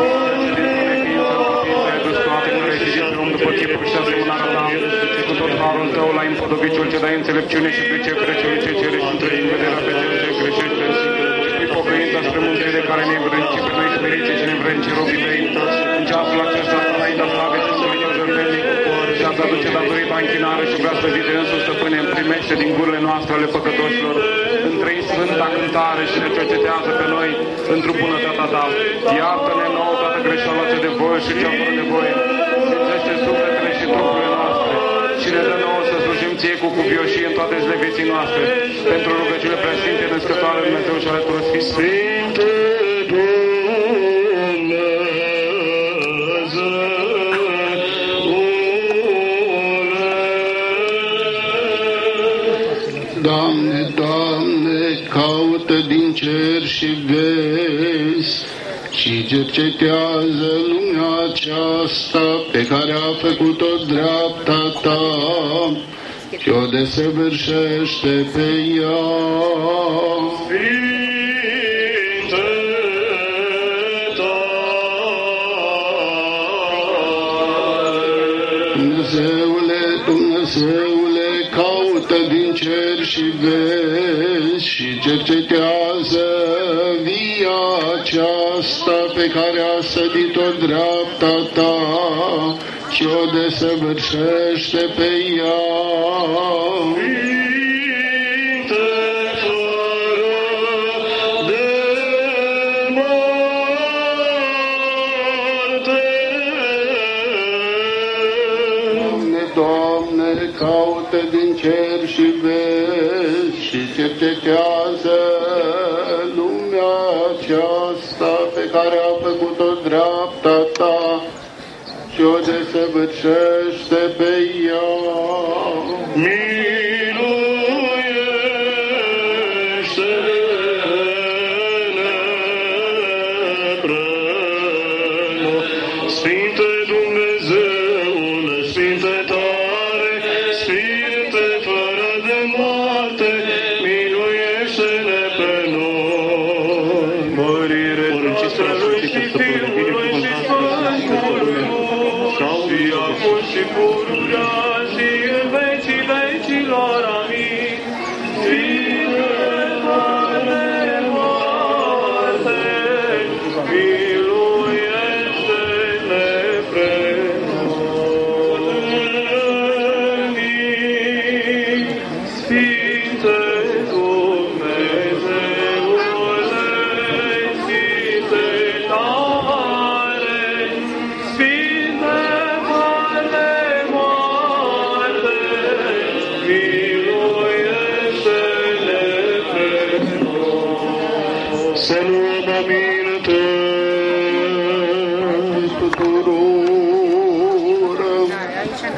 Ai dus toate care ai zidit pe om după chipul și asemănarea ta, și cu tot harul tău l-ai împodobit cel ce dai înțelepciune și pricepere celui ce cere și întregim vederea pe cel ce greșește. Și pui pocăința spre mântuire care ne vrânci pe noi smeriți și ne vrânci robii tăi. În ceasul acesta înaintea slavei și slăvită zărmelnic și ați aduce datorită închinare și vrea slăvite însuși stăpâne, primește din gurile noastre ale păcătoșilor între ei sfânta cântare și ne cercetează pe noi într-o bunătatea ta. Iartă-ne nouă toată greșeala ce de voie și cea fără de voie. Sfințește sufletele și trupurile noastre și ne dă nouă să slujim ție cu cuvioșie în toate zile vieții noastre. Pentru rugăciune preasfinte, născătoare Dumnezeu și ale tuturor Sfinte. Doamne, Doamne, caută din cer și vezi și cercetează lumea aceasta pe care a făcut-o dreapta ta și o desăvârșește pe ea. Dumnezeule, caută din cer și vezi și cercetează via aceasta pe care a sădit-o dreapta ta și o desăvârșește pe ea. Caută din cer și vezi și cercetează lumea aceasta pe care a făcut-o dreapta ta și o desăvârșește pe ea.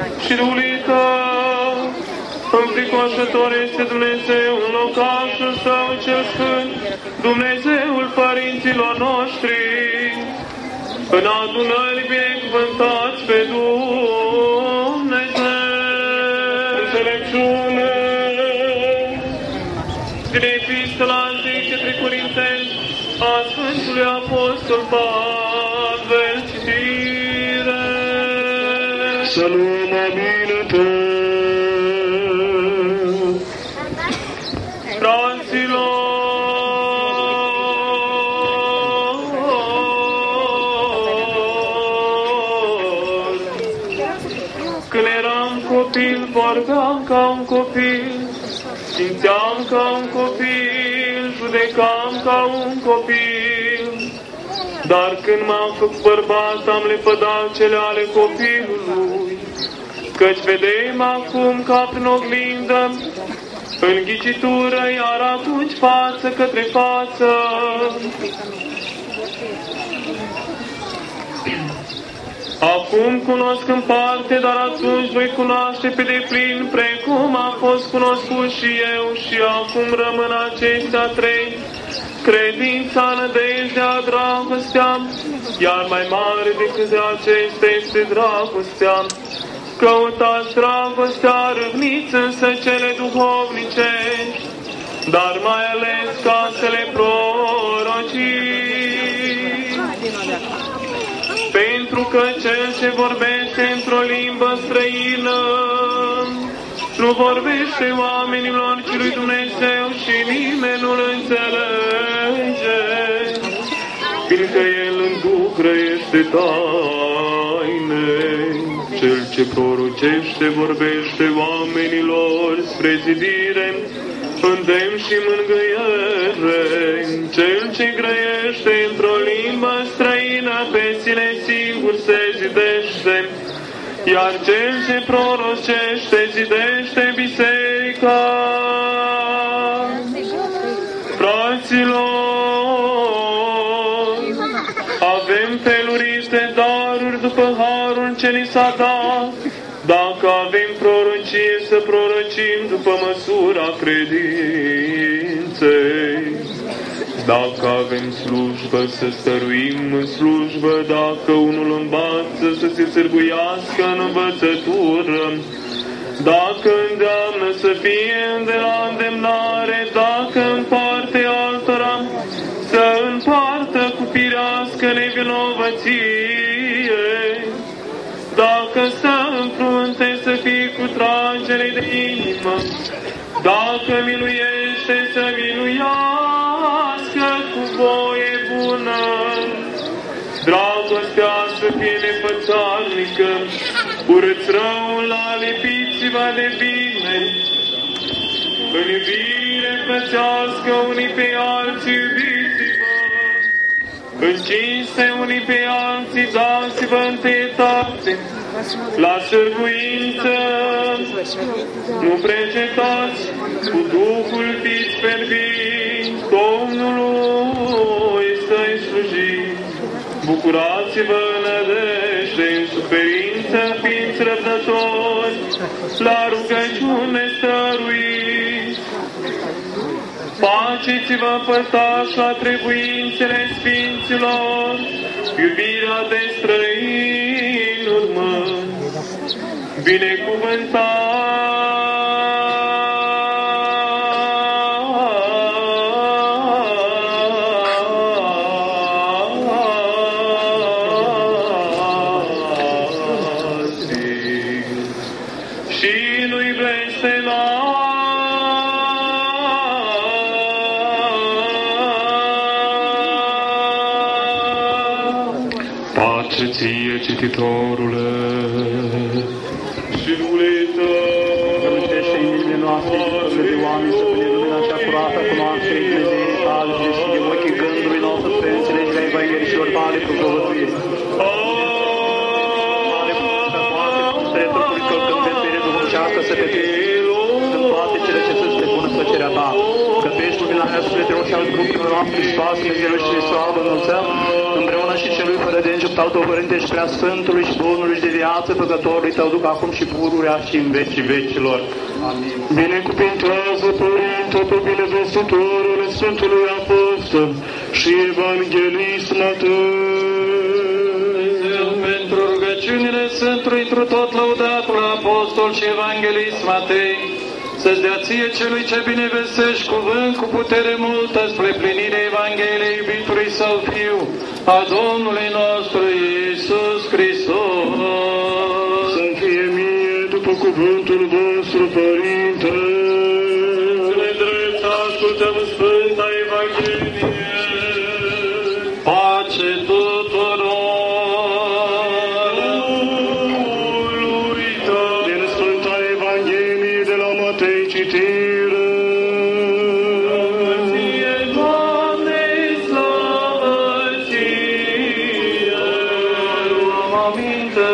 Înfricoșător este Dumnezeu în locașul său. Dumnezeul părinților noștri, în adunări binecuvântați pe Dumnezeu. Înțelepciune din Epistola întâi către Corinteni a Sfântului Apostol Pavel, citire. Să luăm aminte. Fraților, când eram copil, vorbeam ca un copil, simțeam ca un copil, judecam ca un copil. Dar când m-am făcut bărbat, am lepădat cele ale copilului, căci vedem acum ca prin oglindă, în ghicitură, iar atunci față către față. Acum cunosc în parte, dar atunci voi cunoaște pe deplin, precum a fost cunoscut și eu, și acum rămân acestea trei: credința, nădejdea, dragostea, iar mai mare decât de acestea este dragostea. Căutați dragostea, râvniți însă cele duhovnicești, dar mai ales casele prorocii. Pentru că cel ce vorbește într-o limbă străină nu vorbește oamenilor, ci lui Dumnezeu, și nimeni nu-l înțelege, fiindcă el în Duh grăiește taine. Cel ce prorocește vorbește oamenilor spre zidire, îndemn și mângâiere. Cel ce grăiește într-o limbă străină pe sine singur se zidește, iar cel ce prorocește zidește biserica. Fraților, avem felurite daruri după harul ce ni s-a dat. Dacă avem prorocie, să prorocim după măsura credinței. Dacă avem slujbă, să stăruim în slujbă. Dacă unul învață, să se sârguiască în învățătură. Dacă îndeamnă, să fie de la îndemnare. Dacă împarte altora, să împartă cu firească nevinovăție. Dacă stă în frunte, să fie cu tragere de inimă. Dacă miluiește, să miluiască cu voie bună. Dragostea să fie nepățarnică, urâți răul, alipiți-vă de bine. În iubire frățească unii pe alții, iubiți-vă. În cinste unii pe alții, dați-vă întâietate. La sârguință nu precetați, cu Duhul fiți ferviți, Domnului să-i slujiți. Bucurați-vă în nădejde, în suferință fiiți răbdători, la rugăciune stăruiți. Faceți-vă părtași la trebuințele sfinților, iubirea de străini urmând. Și nu-i blestenați. Pace ție, cititorule, și Duhului tău. Rălucește inimile noastre și făcări de oameni să punem lumina cea curată a cunoașterii Dumnezei tale și deschide ochii gândului nostru spre înțelegerea evanghelicilor tale propovăduiesc. Spre trupul călcând pe fere duhovnicească să petreci în toate cele ce sunt de bună plăcerea ta. Că tu ești luminarea sufletelor și al grupului noastre Hristos, Dumnezeu și slavă înălțăm, împreună și celui fără de început al tău, Părinte, și prea Sfântului și Bunului și de viață, Făcătorului tău, duc acum și pururea și în vecii vecilor. Amin. Binecuvintează, Părinte, tot binevestitorul Sfântului Apostol și Evanghelist Matei. Pentru rugăciunile Sfântului întru tot lăudatul Apostol și Evanghelist Matei, să-ți dea ție celui ce binevestești cuvânt cu putere multă spre plinirea Evangheliei iubitului Său Fiu, a Domnului nostru Iisus Hristos. Să fie mie după cuvântul vostru, Părinte. Să ne drept să ascultăm Sfânta Evanghelie. Pace tuturor! Din Sfânta Evanghelie de la Matei citire. Ție, Doamne, slavă ție! Luăm aminte.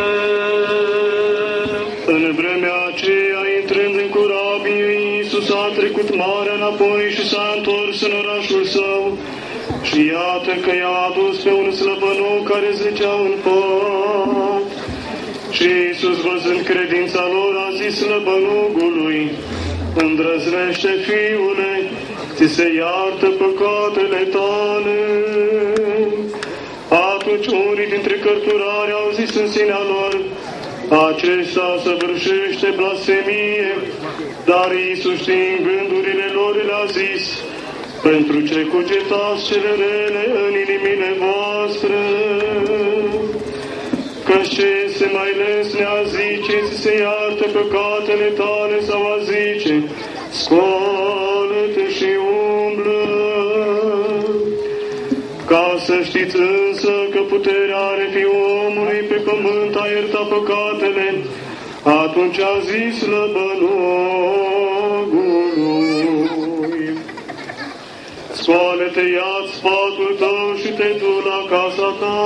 În vremea aceea, intrând în corabie, Iisus a trecut marea înapoi și s-a întors în orașul său. Și iată că i-a adus pe un slăbănoc care zicea în pat. Și Iisus, văzând credința lor, a zis slăbănogului: îndrăznește, fiule, ți se iartă păcatele tale. Atunci unii dintre cărturari au zis în sinea lor: acesta săvârșește blasfemie. Dar Iisus, știind gândurile lor, le-a zis: pentru ce cugetați cele rele în inimile voastre? Căci ce este mai lesne a zice, ți se iartă păcatele tale, sau a zice, scoală-te și umblă? Ca să știți însă că puterea are Fiul omului pe pământ a ierta păcatele, atunci a zis slăbănogului: scoală-te, ia-ți sfatul tău și te du la casa ta.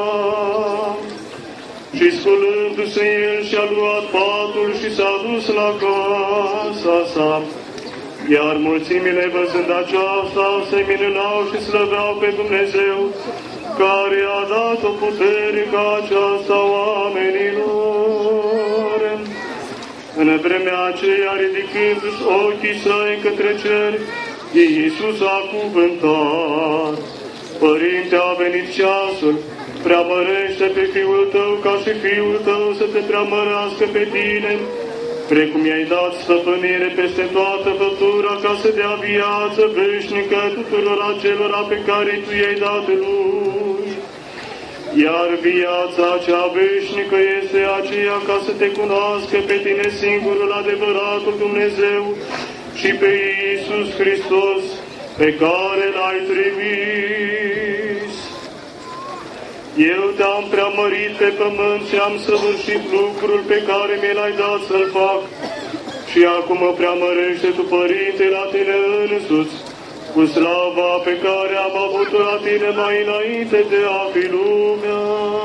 Și sculându-se el și-a luat patul și s-a dus la casa sa. Iar mulțimile, văzând aceasta, se minunau și slăveau pe Dumnezeu, care a dat o putere ca aceasta oamenilor. În vremea aceea, ridicându-și ochii săi către cer, Iisus a cuvântat: Părinte, a venit ceasul, preamărește pe Fiul tău, ca și Fiul tău să te preamărească pe tine, precum i-ai dat stăpânire peste toată făptura, ca să dea viață veșnică tuturor acelora pe care tu i-ai dat lui. Iar viața cea veșnică este aceea ca să te cunoască pe tine singurul adevăratul Dumnezeu și pe Iisus Hristos, pe care l-ai trimis. Eu te-am preamărit pe pământ și am săvârșit lucrul pe care mi l-ai dat să-l fac. Și acum mă preamărește tu, Părinte, la tine însuți, cu slava pe care am avut-o la tine mai înainte de a fi lumea.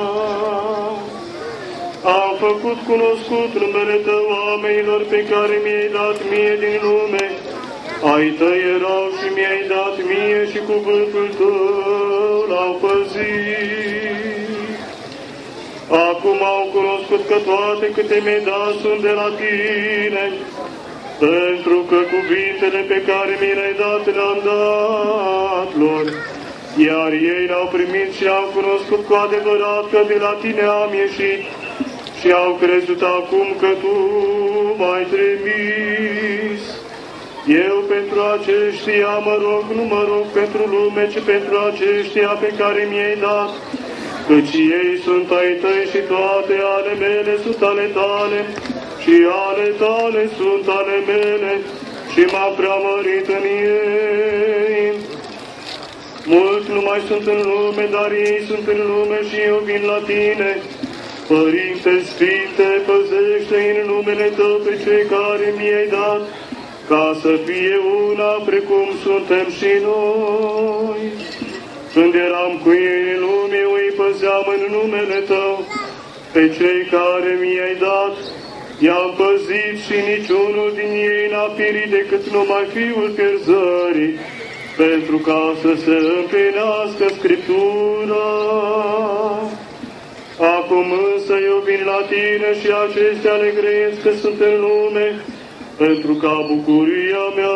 Am făcut cunoscut numele tău oamenilor pe care mi-ai dat mie din lume. Ai tăi erau și mi-ai dat mie și cuvântul tău l-au păzit. Acum au cunoscut că toate câte mi-ai dat sunt de la tine, pentru că cuvintele pe care mi le-ai dat le-am dat lor, iar ei le-au primit și au cunoscut cu adevărat că de la tine am ieșit și au crezut acum că tu m-ai trimis. Eu pentru aceștia mă rog, nu mă rog pentru lume, ci pentru aceștia pe care mi-ai dat, căci ei sunt ai tăi și toate ale mele sunt ale tale și ale tale sunt ale mele și m-am preamărit în ei. Mulți nu mai sunt în lume, dar ei sunt în lume și eu vin la tine. Părinte Sfinte, păzește în numele Tău pe cei care mi-ai dat, ca să fie una precum suntem și noi. Când eram cu ei în lume, eu îi păzeam în numele Tău. Pe cei care mi-ai dat, i-am păzit și niciunul din ei n-a pierit decât numai Fiul pierzării, pentru ca să se împlinească Scriptura. Acum însă eu vin la tine și acestea le grăiesc că sunt în lume, pentru ca bucuria mea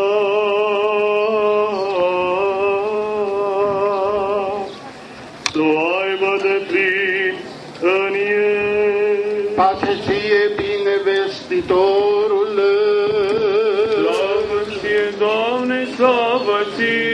să o aibă de plin în el. Pace ție, binevestitorule! Slavă ție, Doamne, slavă ție!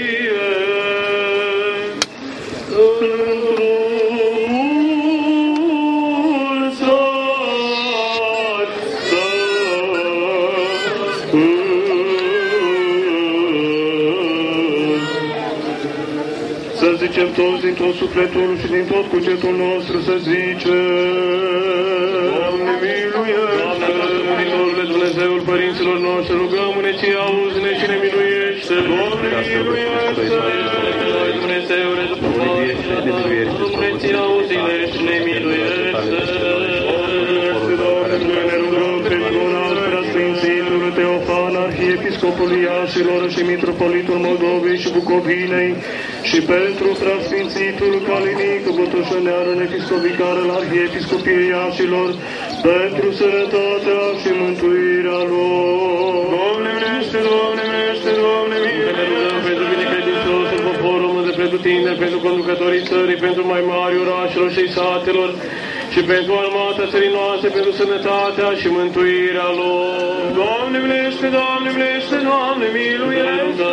Să zicem toți din tot sufletul și din tot cugetul nostru, să zicem: Doamne miluiește! Doamne, Mântuitorule, Dumnezeul părinților noștri, rugăm-ne ție, auzi-ne și ne miluiește! Doamne miluiește! Dumnezeule, rugăm-ne ție, auzi-ne și ne miluiește! Doamne, ne rugăm pentru nașterea Sfințitului Teofan, Arhiepiscopul Iașilor și Mitropolitul Moldovei și Bucovinei, și pentru preasfințitul Calinic Botoșăneanul, episcop vicar al Arhiepiscopiei Iașilor, pentru sănătatea și mântuirea lor. Doamne miluiește, Doamne miluiește, Doamne miluiește! Ne rugăm pentru binecredinciosul poporul de pretutindeni, pentru conducătorii țării, pentru mai mari orașelor și satelor, și pentru armata țării noastre, pentru sănătatea și mântuirea lor. Doamne miluiește, Doamne miluiește, Doamne miluiește!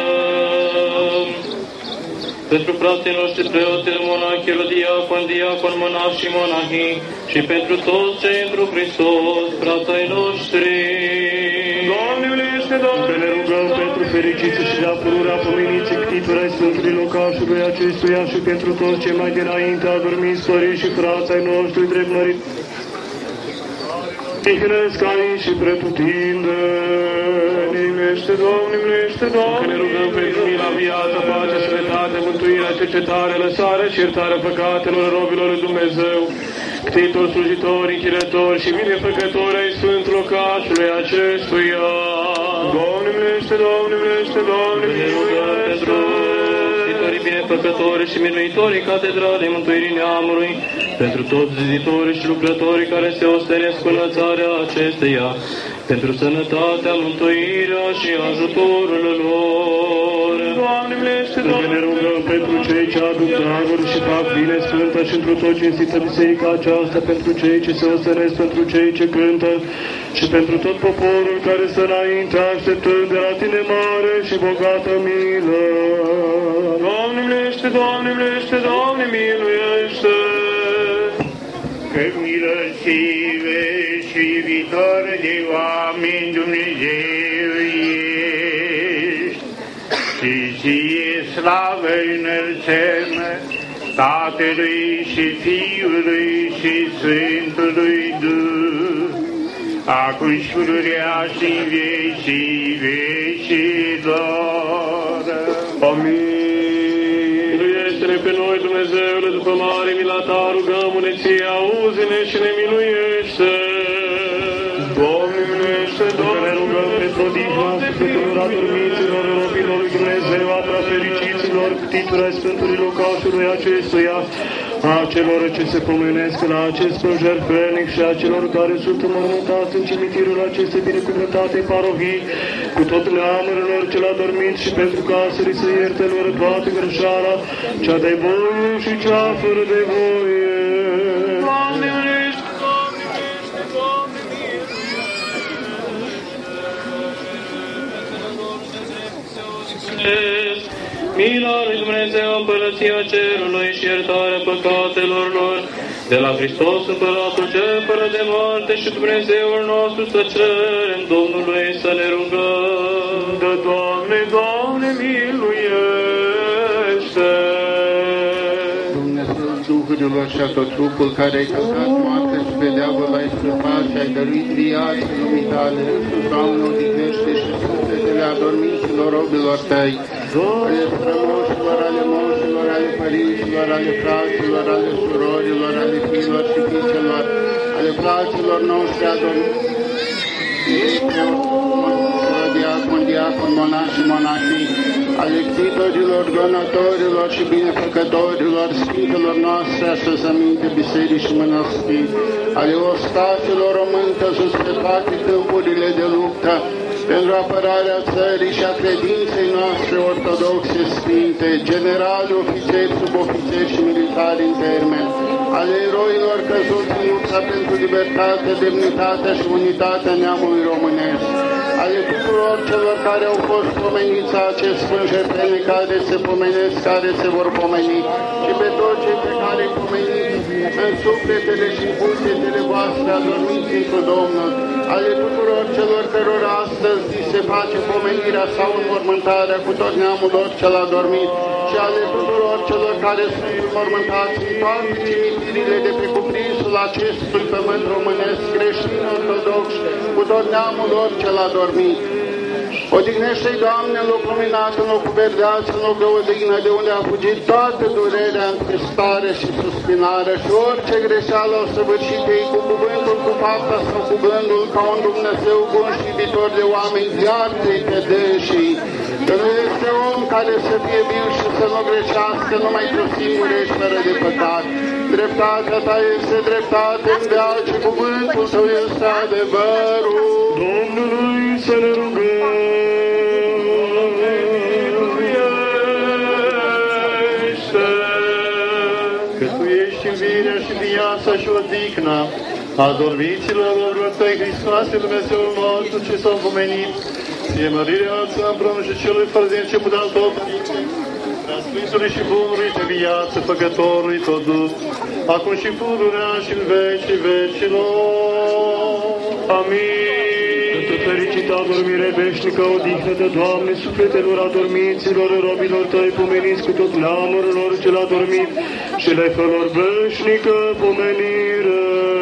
Pentru frații noștri preoți, monachilor, diacon, monași și monahii, și pentru toți cei întru Hristos, frații noștri. Doamne miluiește, Doamne! Ne rugăm pentru fericiții și de apurarea pomeniții ctitori ai Sfântului locașului acestuia și pentru toți cei mai dinainte adormiți părinți și frații ai noștri drept mărit. Tihnesc aici și pretutindeni, miluiește, Doamne, miluiește, Doamne! Că ne rugăm pentru mila, viața, pacea, sănătate, mântuirea, cercetare, lăsarea și iertarea păcatelor robilor lui Dumnezeu, ctitori, slujitori, închirători și binefăcători ai Sfânt locașului acestuia. Doamne, miluiește, Doamne, miluiește, Doamne, miluiește! Binefăcătorii și miluitorii catedralei mântuirii neamului, pentru toți ziditorii și lucrătorii care se ostenesc cu înălțarea acesteia, pentru sănătatea, mântuirea și ajutorul lor. Doamne miluiește, Doamne! Ne rugăm pentru cei ce aduc daruri și fac bine sfântă și întru tot cinstită biserica aceasta, pentru cei ce se ostenesc, pentru cei ce cântă și pentru tot poporul care stă înainte, așteptând de la tine mare și bogată milă. Doamne miluiește, Doamne miluiește, Doamne miluiește! Că milosive și iubitor de oameni Dumnezeu ești, și ție slavă înălțăm Tatălui și Fiului și Sfântului Duh, acum și pururea și în vecii vecilor. Amin. Miluiește-ne pe noi, Dumnezeule, după mare mila ta, rugăm-ne ție, auzi-ne și ne miluiește. Doamne, miluiește, Doamne! Ne rugăm pentru odihna sufletelor adormiților, robilor lui Dumnezeu, a fericiților, ctitori ai Sfântului locașului acestuia, a celor ce se pomenesc la acest jertfelnic și a celor care sunt înmormântați în cimitirul acestei binecuvântate parohii, cu tot neamurilor cel adormit, și pentru ca să li se ierte lor toată greșeala, cea de voie și cea fără de voie. Doamne, miluiește, Doamne, miluiește, Doamne, miluiește! Mila lui Dumnezeu, împărăția cerului și iertarea păcatelor lor, de la Hristos Împăratul cel fără de moarte și Dumnezeul nostru, să cerem Domnului să ne rugăm. Dă, Doamne, Doamne, miluiește! Dumnezeu Duhurilor și a tot trupul care ai călcat moarte și pe diavol ai scăpat și ai dăruit viață lumii tale, însuși, Doamne, odihnește și sufletele adormiților robilor tăi, ale strămoșilor, ale moșilor, ale părinților, ale fraților, ale surorilor, ale fiilor și fiicelor, ale fraților noștri adormiți, diacon, monași și monahii, ale ctitorilor, donatorilor și binefăcătorilor Sfintelor noastre așezăminte, biserici și mănăstiri, ale ostașilor români căzuți pe toate câmpurile de luptă, pentru apărarea țării și a credinței noastre ortodoxe sfinte, generali, ofițeri, subofițeri și militari în termen, ale eroilor căzuți în lupta pentru libertate, demnitatea și unitatea neamului românesc, ale tuturor celor care au fost pomeniți acest sfânt jertfene, care se pomenesc, care se vor pomeni, și pe toți cei pe care îi pomeniți în sufletele și în bugetele voastre adormiți într-un Domnul, ale tuturor celor cărora astăzi se face pomenirea sau înmormântarea cu tot neamul lor cel adormit, și ale tuturor celor care sunt înmormântați în toate cimitirile de pe cuprinsul acestui pământ românesc, creștin ortodox, cu tot neamul lor cel adormit. Odihnește-i, Doamne, în loc luminat, în loc verdeaț, în loc de odihnă, de unde a fugit toată durerea, întristare și suspinare și orice greșeală au săvârșit ei cu cuvântul, cu fapta sau cu gândul, ca un Dumnezeu bun și iubitor de oameni, iartă-i pe dânsii. Că nu este om care să fie viu și să nu greșească, numai tu singur ești fără de păcat. Dreptatea ta este dreptate în veac și cuvântul tău este adevărul. Domnului să ne rugăm. Că tu ești învierea și viața și odihna adormiților Tăi, Hristoase, Dumnezeul nostru ce s-au pomenit, ție mărirea împreună și celui fără de început al tot, Sfântului și Bunului de viață, Făcătorului tot dus, acum și pururea și în vecii vecilor. Amin. Pentru fericită adormire veșnică, odihnă-te, Doamne, sufletelor adormiților, robilor Tăi, pomeniți cu tot neamul lor cel adormit și le fă lor veșnică pomenire.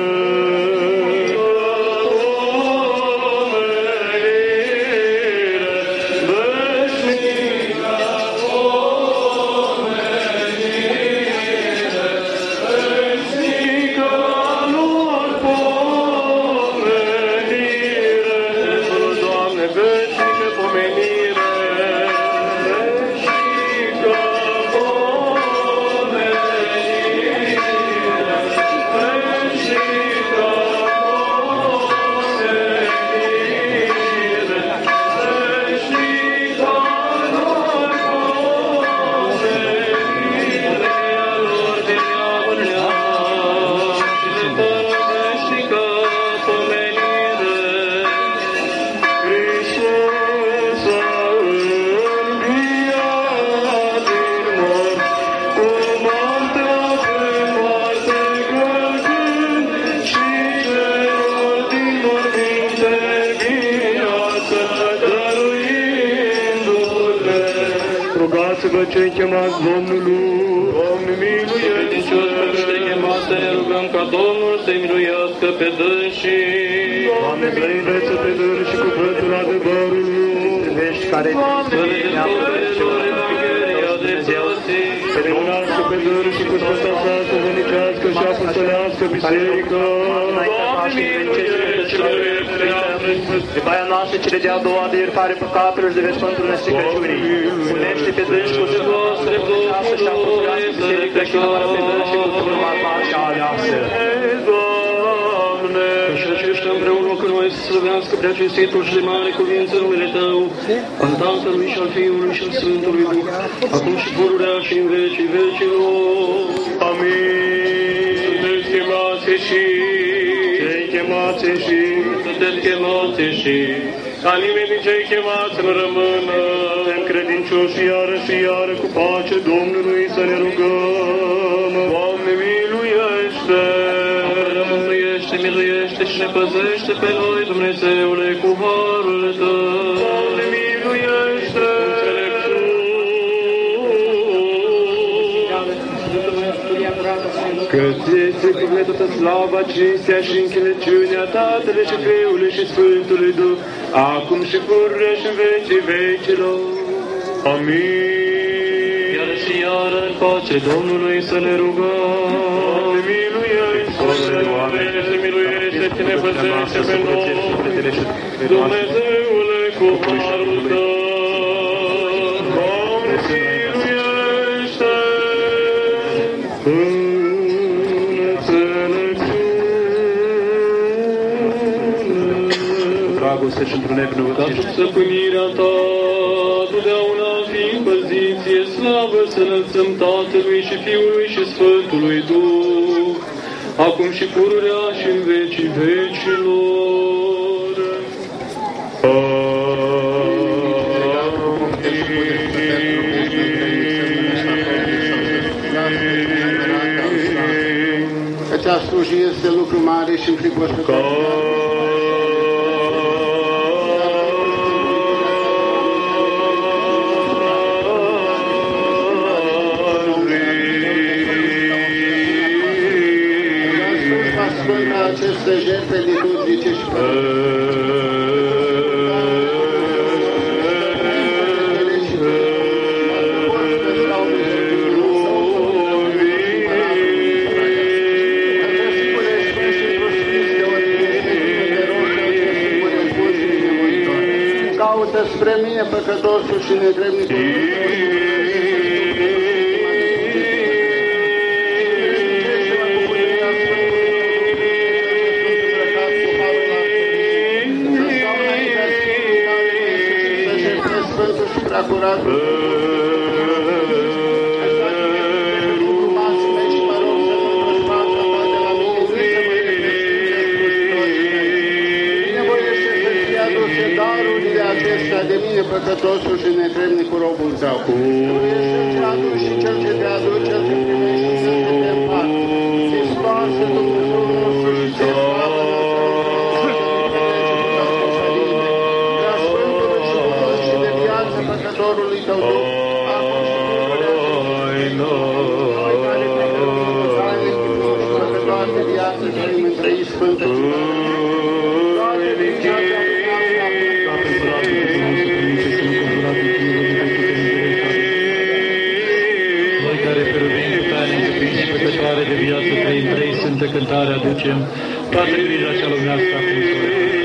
Rugați-vă cei chemați Domnului, Doamne miluiește! Cei chemați să ne rugăm ca Domnul să-i miluiască pe dânsii. Doamne miluiește pe dânsii cu cuvântul adevărului. Vești care să le descoperilor Evanghelia dreptății. Să ne unească pe dânsii cu Sfânta sa să venicească și apostălească biserică. Doamne miluiește! De baia noastră cele de-a doua de iertare păcatelor și de veci pentru nestricăciunii. Unește pe dânsi cu Sfântul noastră, Dumnezeu și apostălească biserică și numără pe dânsi cu turma pacea aleasă. Doamne! Și aceștia împreună că noi să slăvească prea cinstitul și de mare cuvință numele Tău, al Tatălui și al Fiului și al Sfântului Duh, acum și pururea și în vecii vecilor. Amin. Sunteți chemați și cei chemați și sunteți chemați și ca nimeni din cei chemați nu rămână. Suntem credincioși iară și iară cu pace Domnului să ne rugăm. Doamne miluiește! Miluiește, miluiește și ne păzește pe noi, Dumnezeule, cu harul Tău. Doamne miluiește! Că ție se cuvine toată slava, cinstea și închinăciunea Tatălui și Fiului și Sfântului Duh, acum și pururea și în vecii vecilor. Amin. Iar și iară în pace Domnului să ne rugăm. Doamne miluiește! Doamne miluiește, Cine păzește pe noi, Dumnezeule, cu harul Tău. dragoste și într-un nevinovăție. Ca stăpânirea ta, totdeauna fiind păziție, slavă să înălțăm Tatălui și Fiului și Sfântului Duh, acum și pururea și în vecii vecilor. Căci a sluji este lucru mare și înfricoșător. Aceste jertfe liturgice și caută spre mine păcătosul și negrebnicul. Curat. Darurile acestea de mine păcătosul și netrebnicul robul tău. Tu ești cel ce aduci și cel ce te aduci, cel ce primești și cel ce te împart. Hristos, Dumnezeu nostru și ție slavă păcătorului tău Duh, acum și pururea și noi care te credem, păcătoare de viață, trăim în trăi sfântă și toate viața noi care fervim cu tare încăpini și păcătoare de viață, trăim trăi sfântă cântare aducem, toată grija cea lumească acum și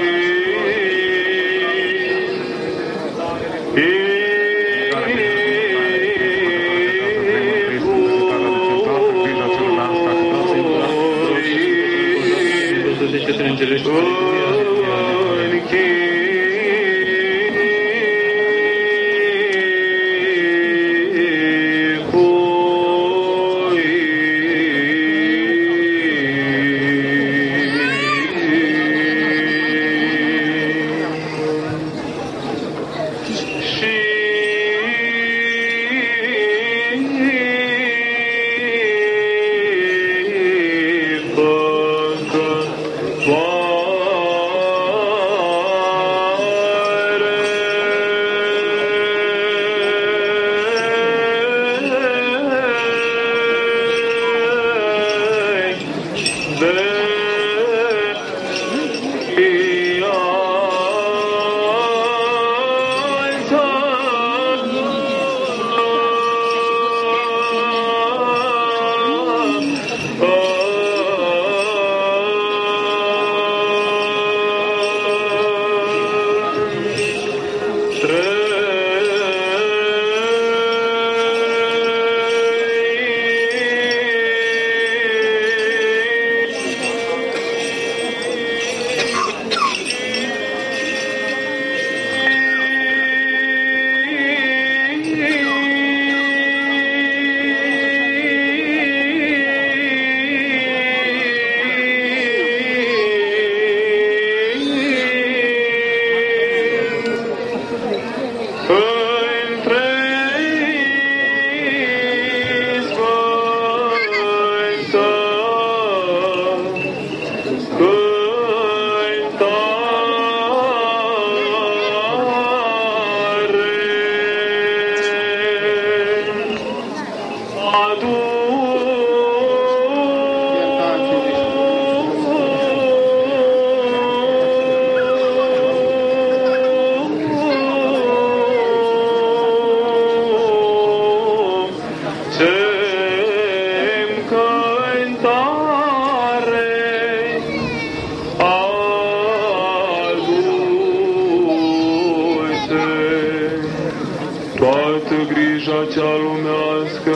cea lumească,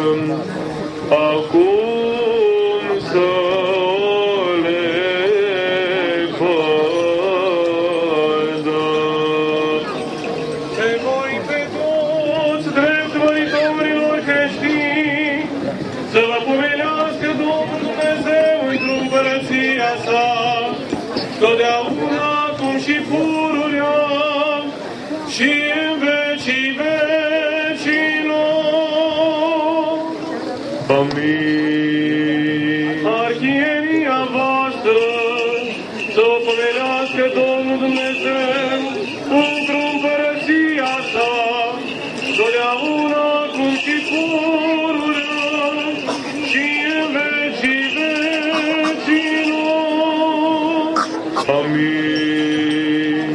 acum să le vădă. Amin. Arhieria voastră să o pomenească Domnul Dumnezeu într-o împărăția sa, totdeauna cum și pururea și în vecii vecilor. Amin.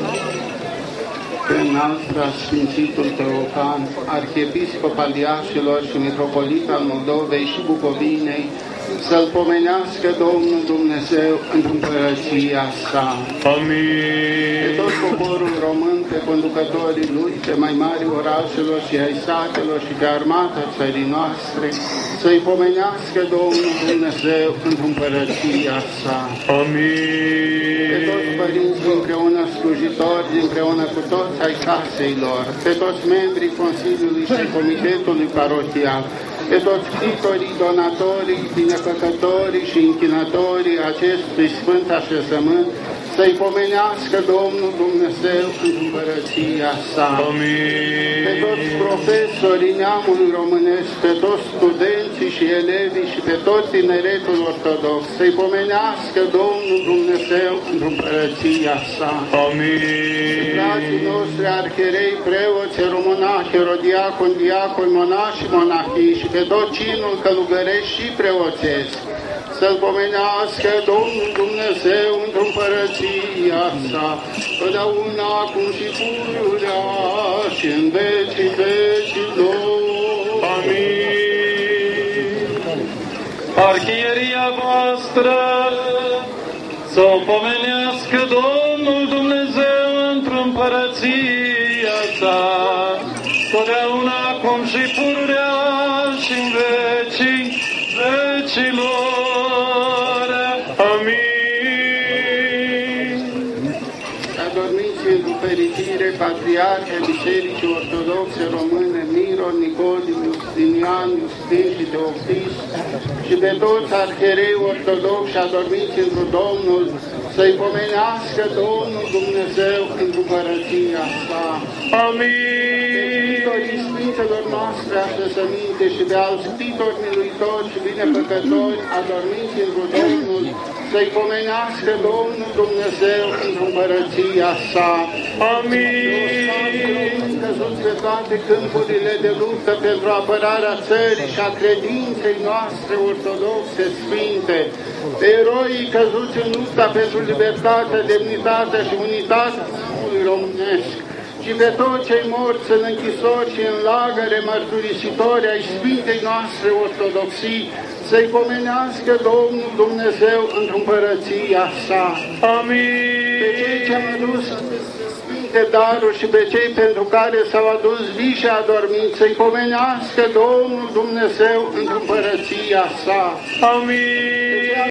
Înalță Sfințitul Teocan, arhiepiscop al Iașilor și mitropolit al Moldovei și Bucovinei, să-L pomenească Domnul Dumnezeu în împărăția sa. Amin. Pe tot poporul român, pe conducătorii lui, pe mai mari orașelor și ai satelor și pe armata țării noastre, să-i pomenească Domnul Dumnezeu în împărăția sa. Amin. Pe toți părinții împreună slujitori, împreună cu toți ai casei lor, pe toți membrii Consiliului și Comitetului Parohial, pe toți ctitorii, donatorii, binefăcătorii și închinătorii acestui sfânt așezământ, să-i pomenească Domnul Dumnezeu în împărăția sa. Amin. Pe toți profesorii neamului românesc, pe toți studenții și elevii și pe tot tineretul ortodox, să-i pomenească Domnul Dumnezeu în împărăția sa. Amin. Frații noștri arhierei, preoți, eromonahi, erodiaconi, diaconi, monași și monahii și pe tot cinul călugăresc și preoțesc, să-L pomenească Domnul Dumnezeu într-o împărăția sa, totdeauna acum și pururea și în vecii vecilor. Amin. Arhieria voastră să o pomenească Domnul Dumnezeu într-o împărăția sa, totdeauna acum și pururea și în vecii vecilor. Amin. Adormiți într-o fericire Patriarhii Bisericii Ortodoxe Române, Miron, Nicodim, Justinian, Justin și Teoftis, și pe toți arhierei ortodoxi adormiți într-o Domnul, să-i pomenească Domnul Dumnezeu într-o împărăția sa. Amin. Scritorii Sfinților noastre așezăminte și de alți scritori miluitori și binefăcători adormiți într-o Domnul, să-i pomenească Domnul Dumnezeu într-o împărăția sa. Amin. Căzuți pe toate câmpurile de luptă pentru apărarea țării și a credinței noastre ortodoxe sfinte, pe eroii căzuți în lupta pentru libertatea, demnitatea și unitatea neamului românesc, și pe toți cei morți în închisori și în lagăre mărturisitori ai Sfintei noastre ortodoxii, să-i pomenească Domnul Dumnezeu într-o împărăția sa. Amin. Pe cei ce au adus sfinte daruri și pe cei pentru care s-au adus vii și adormiți, să-i pomenească Domnul Dumnezeu într-o împărăția sa. Amin.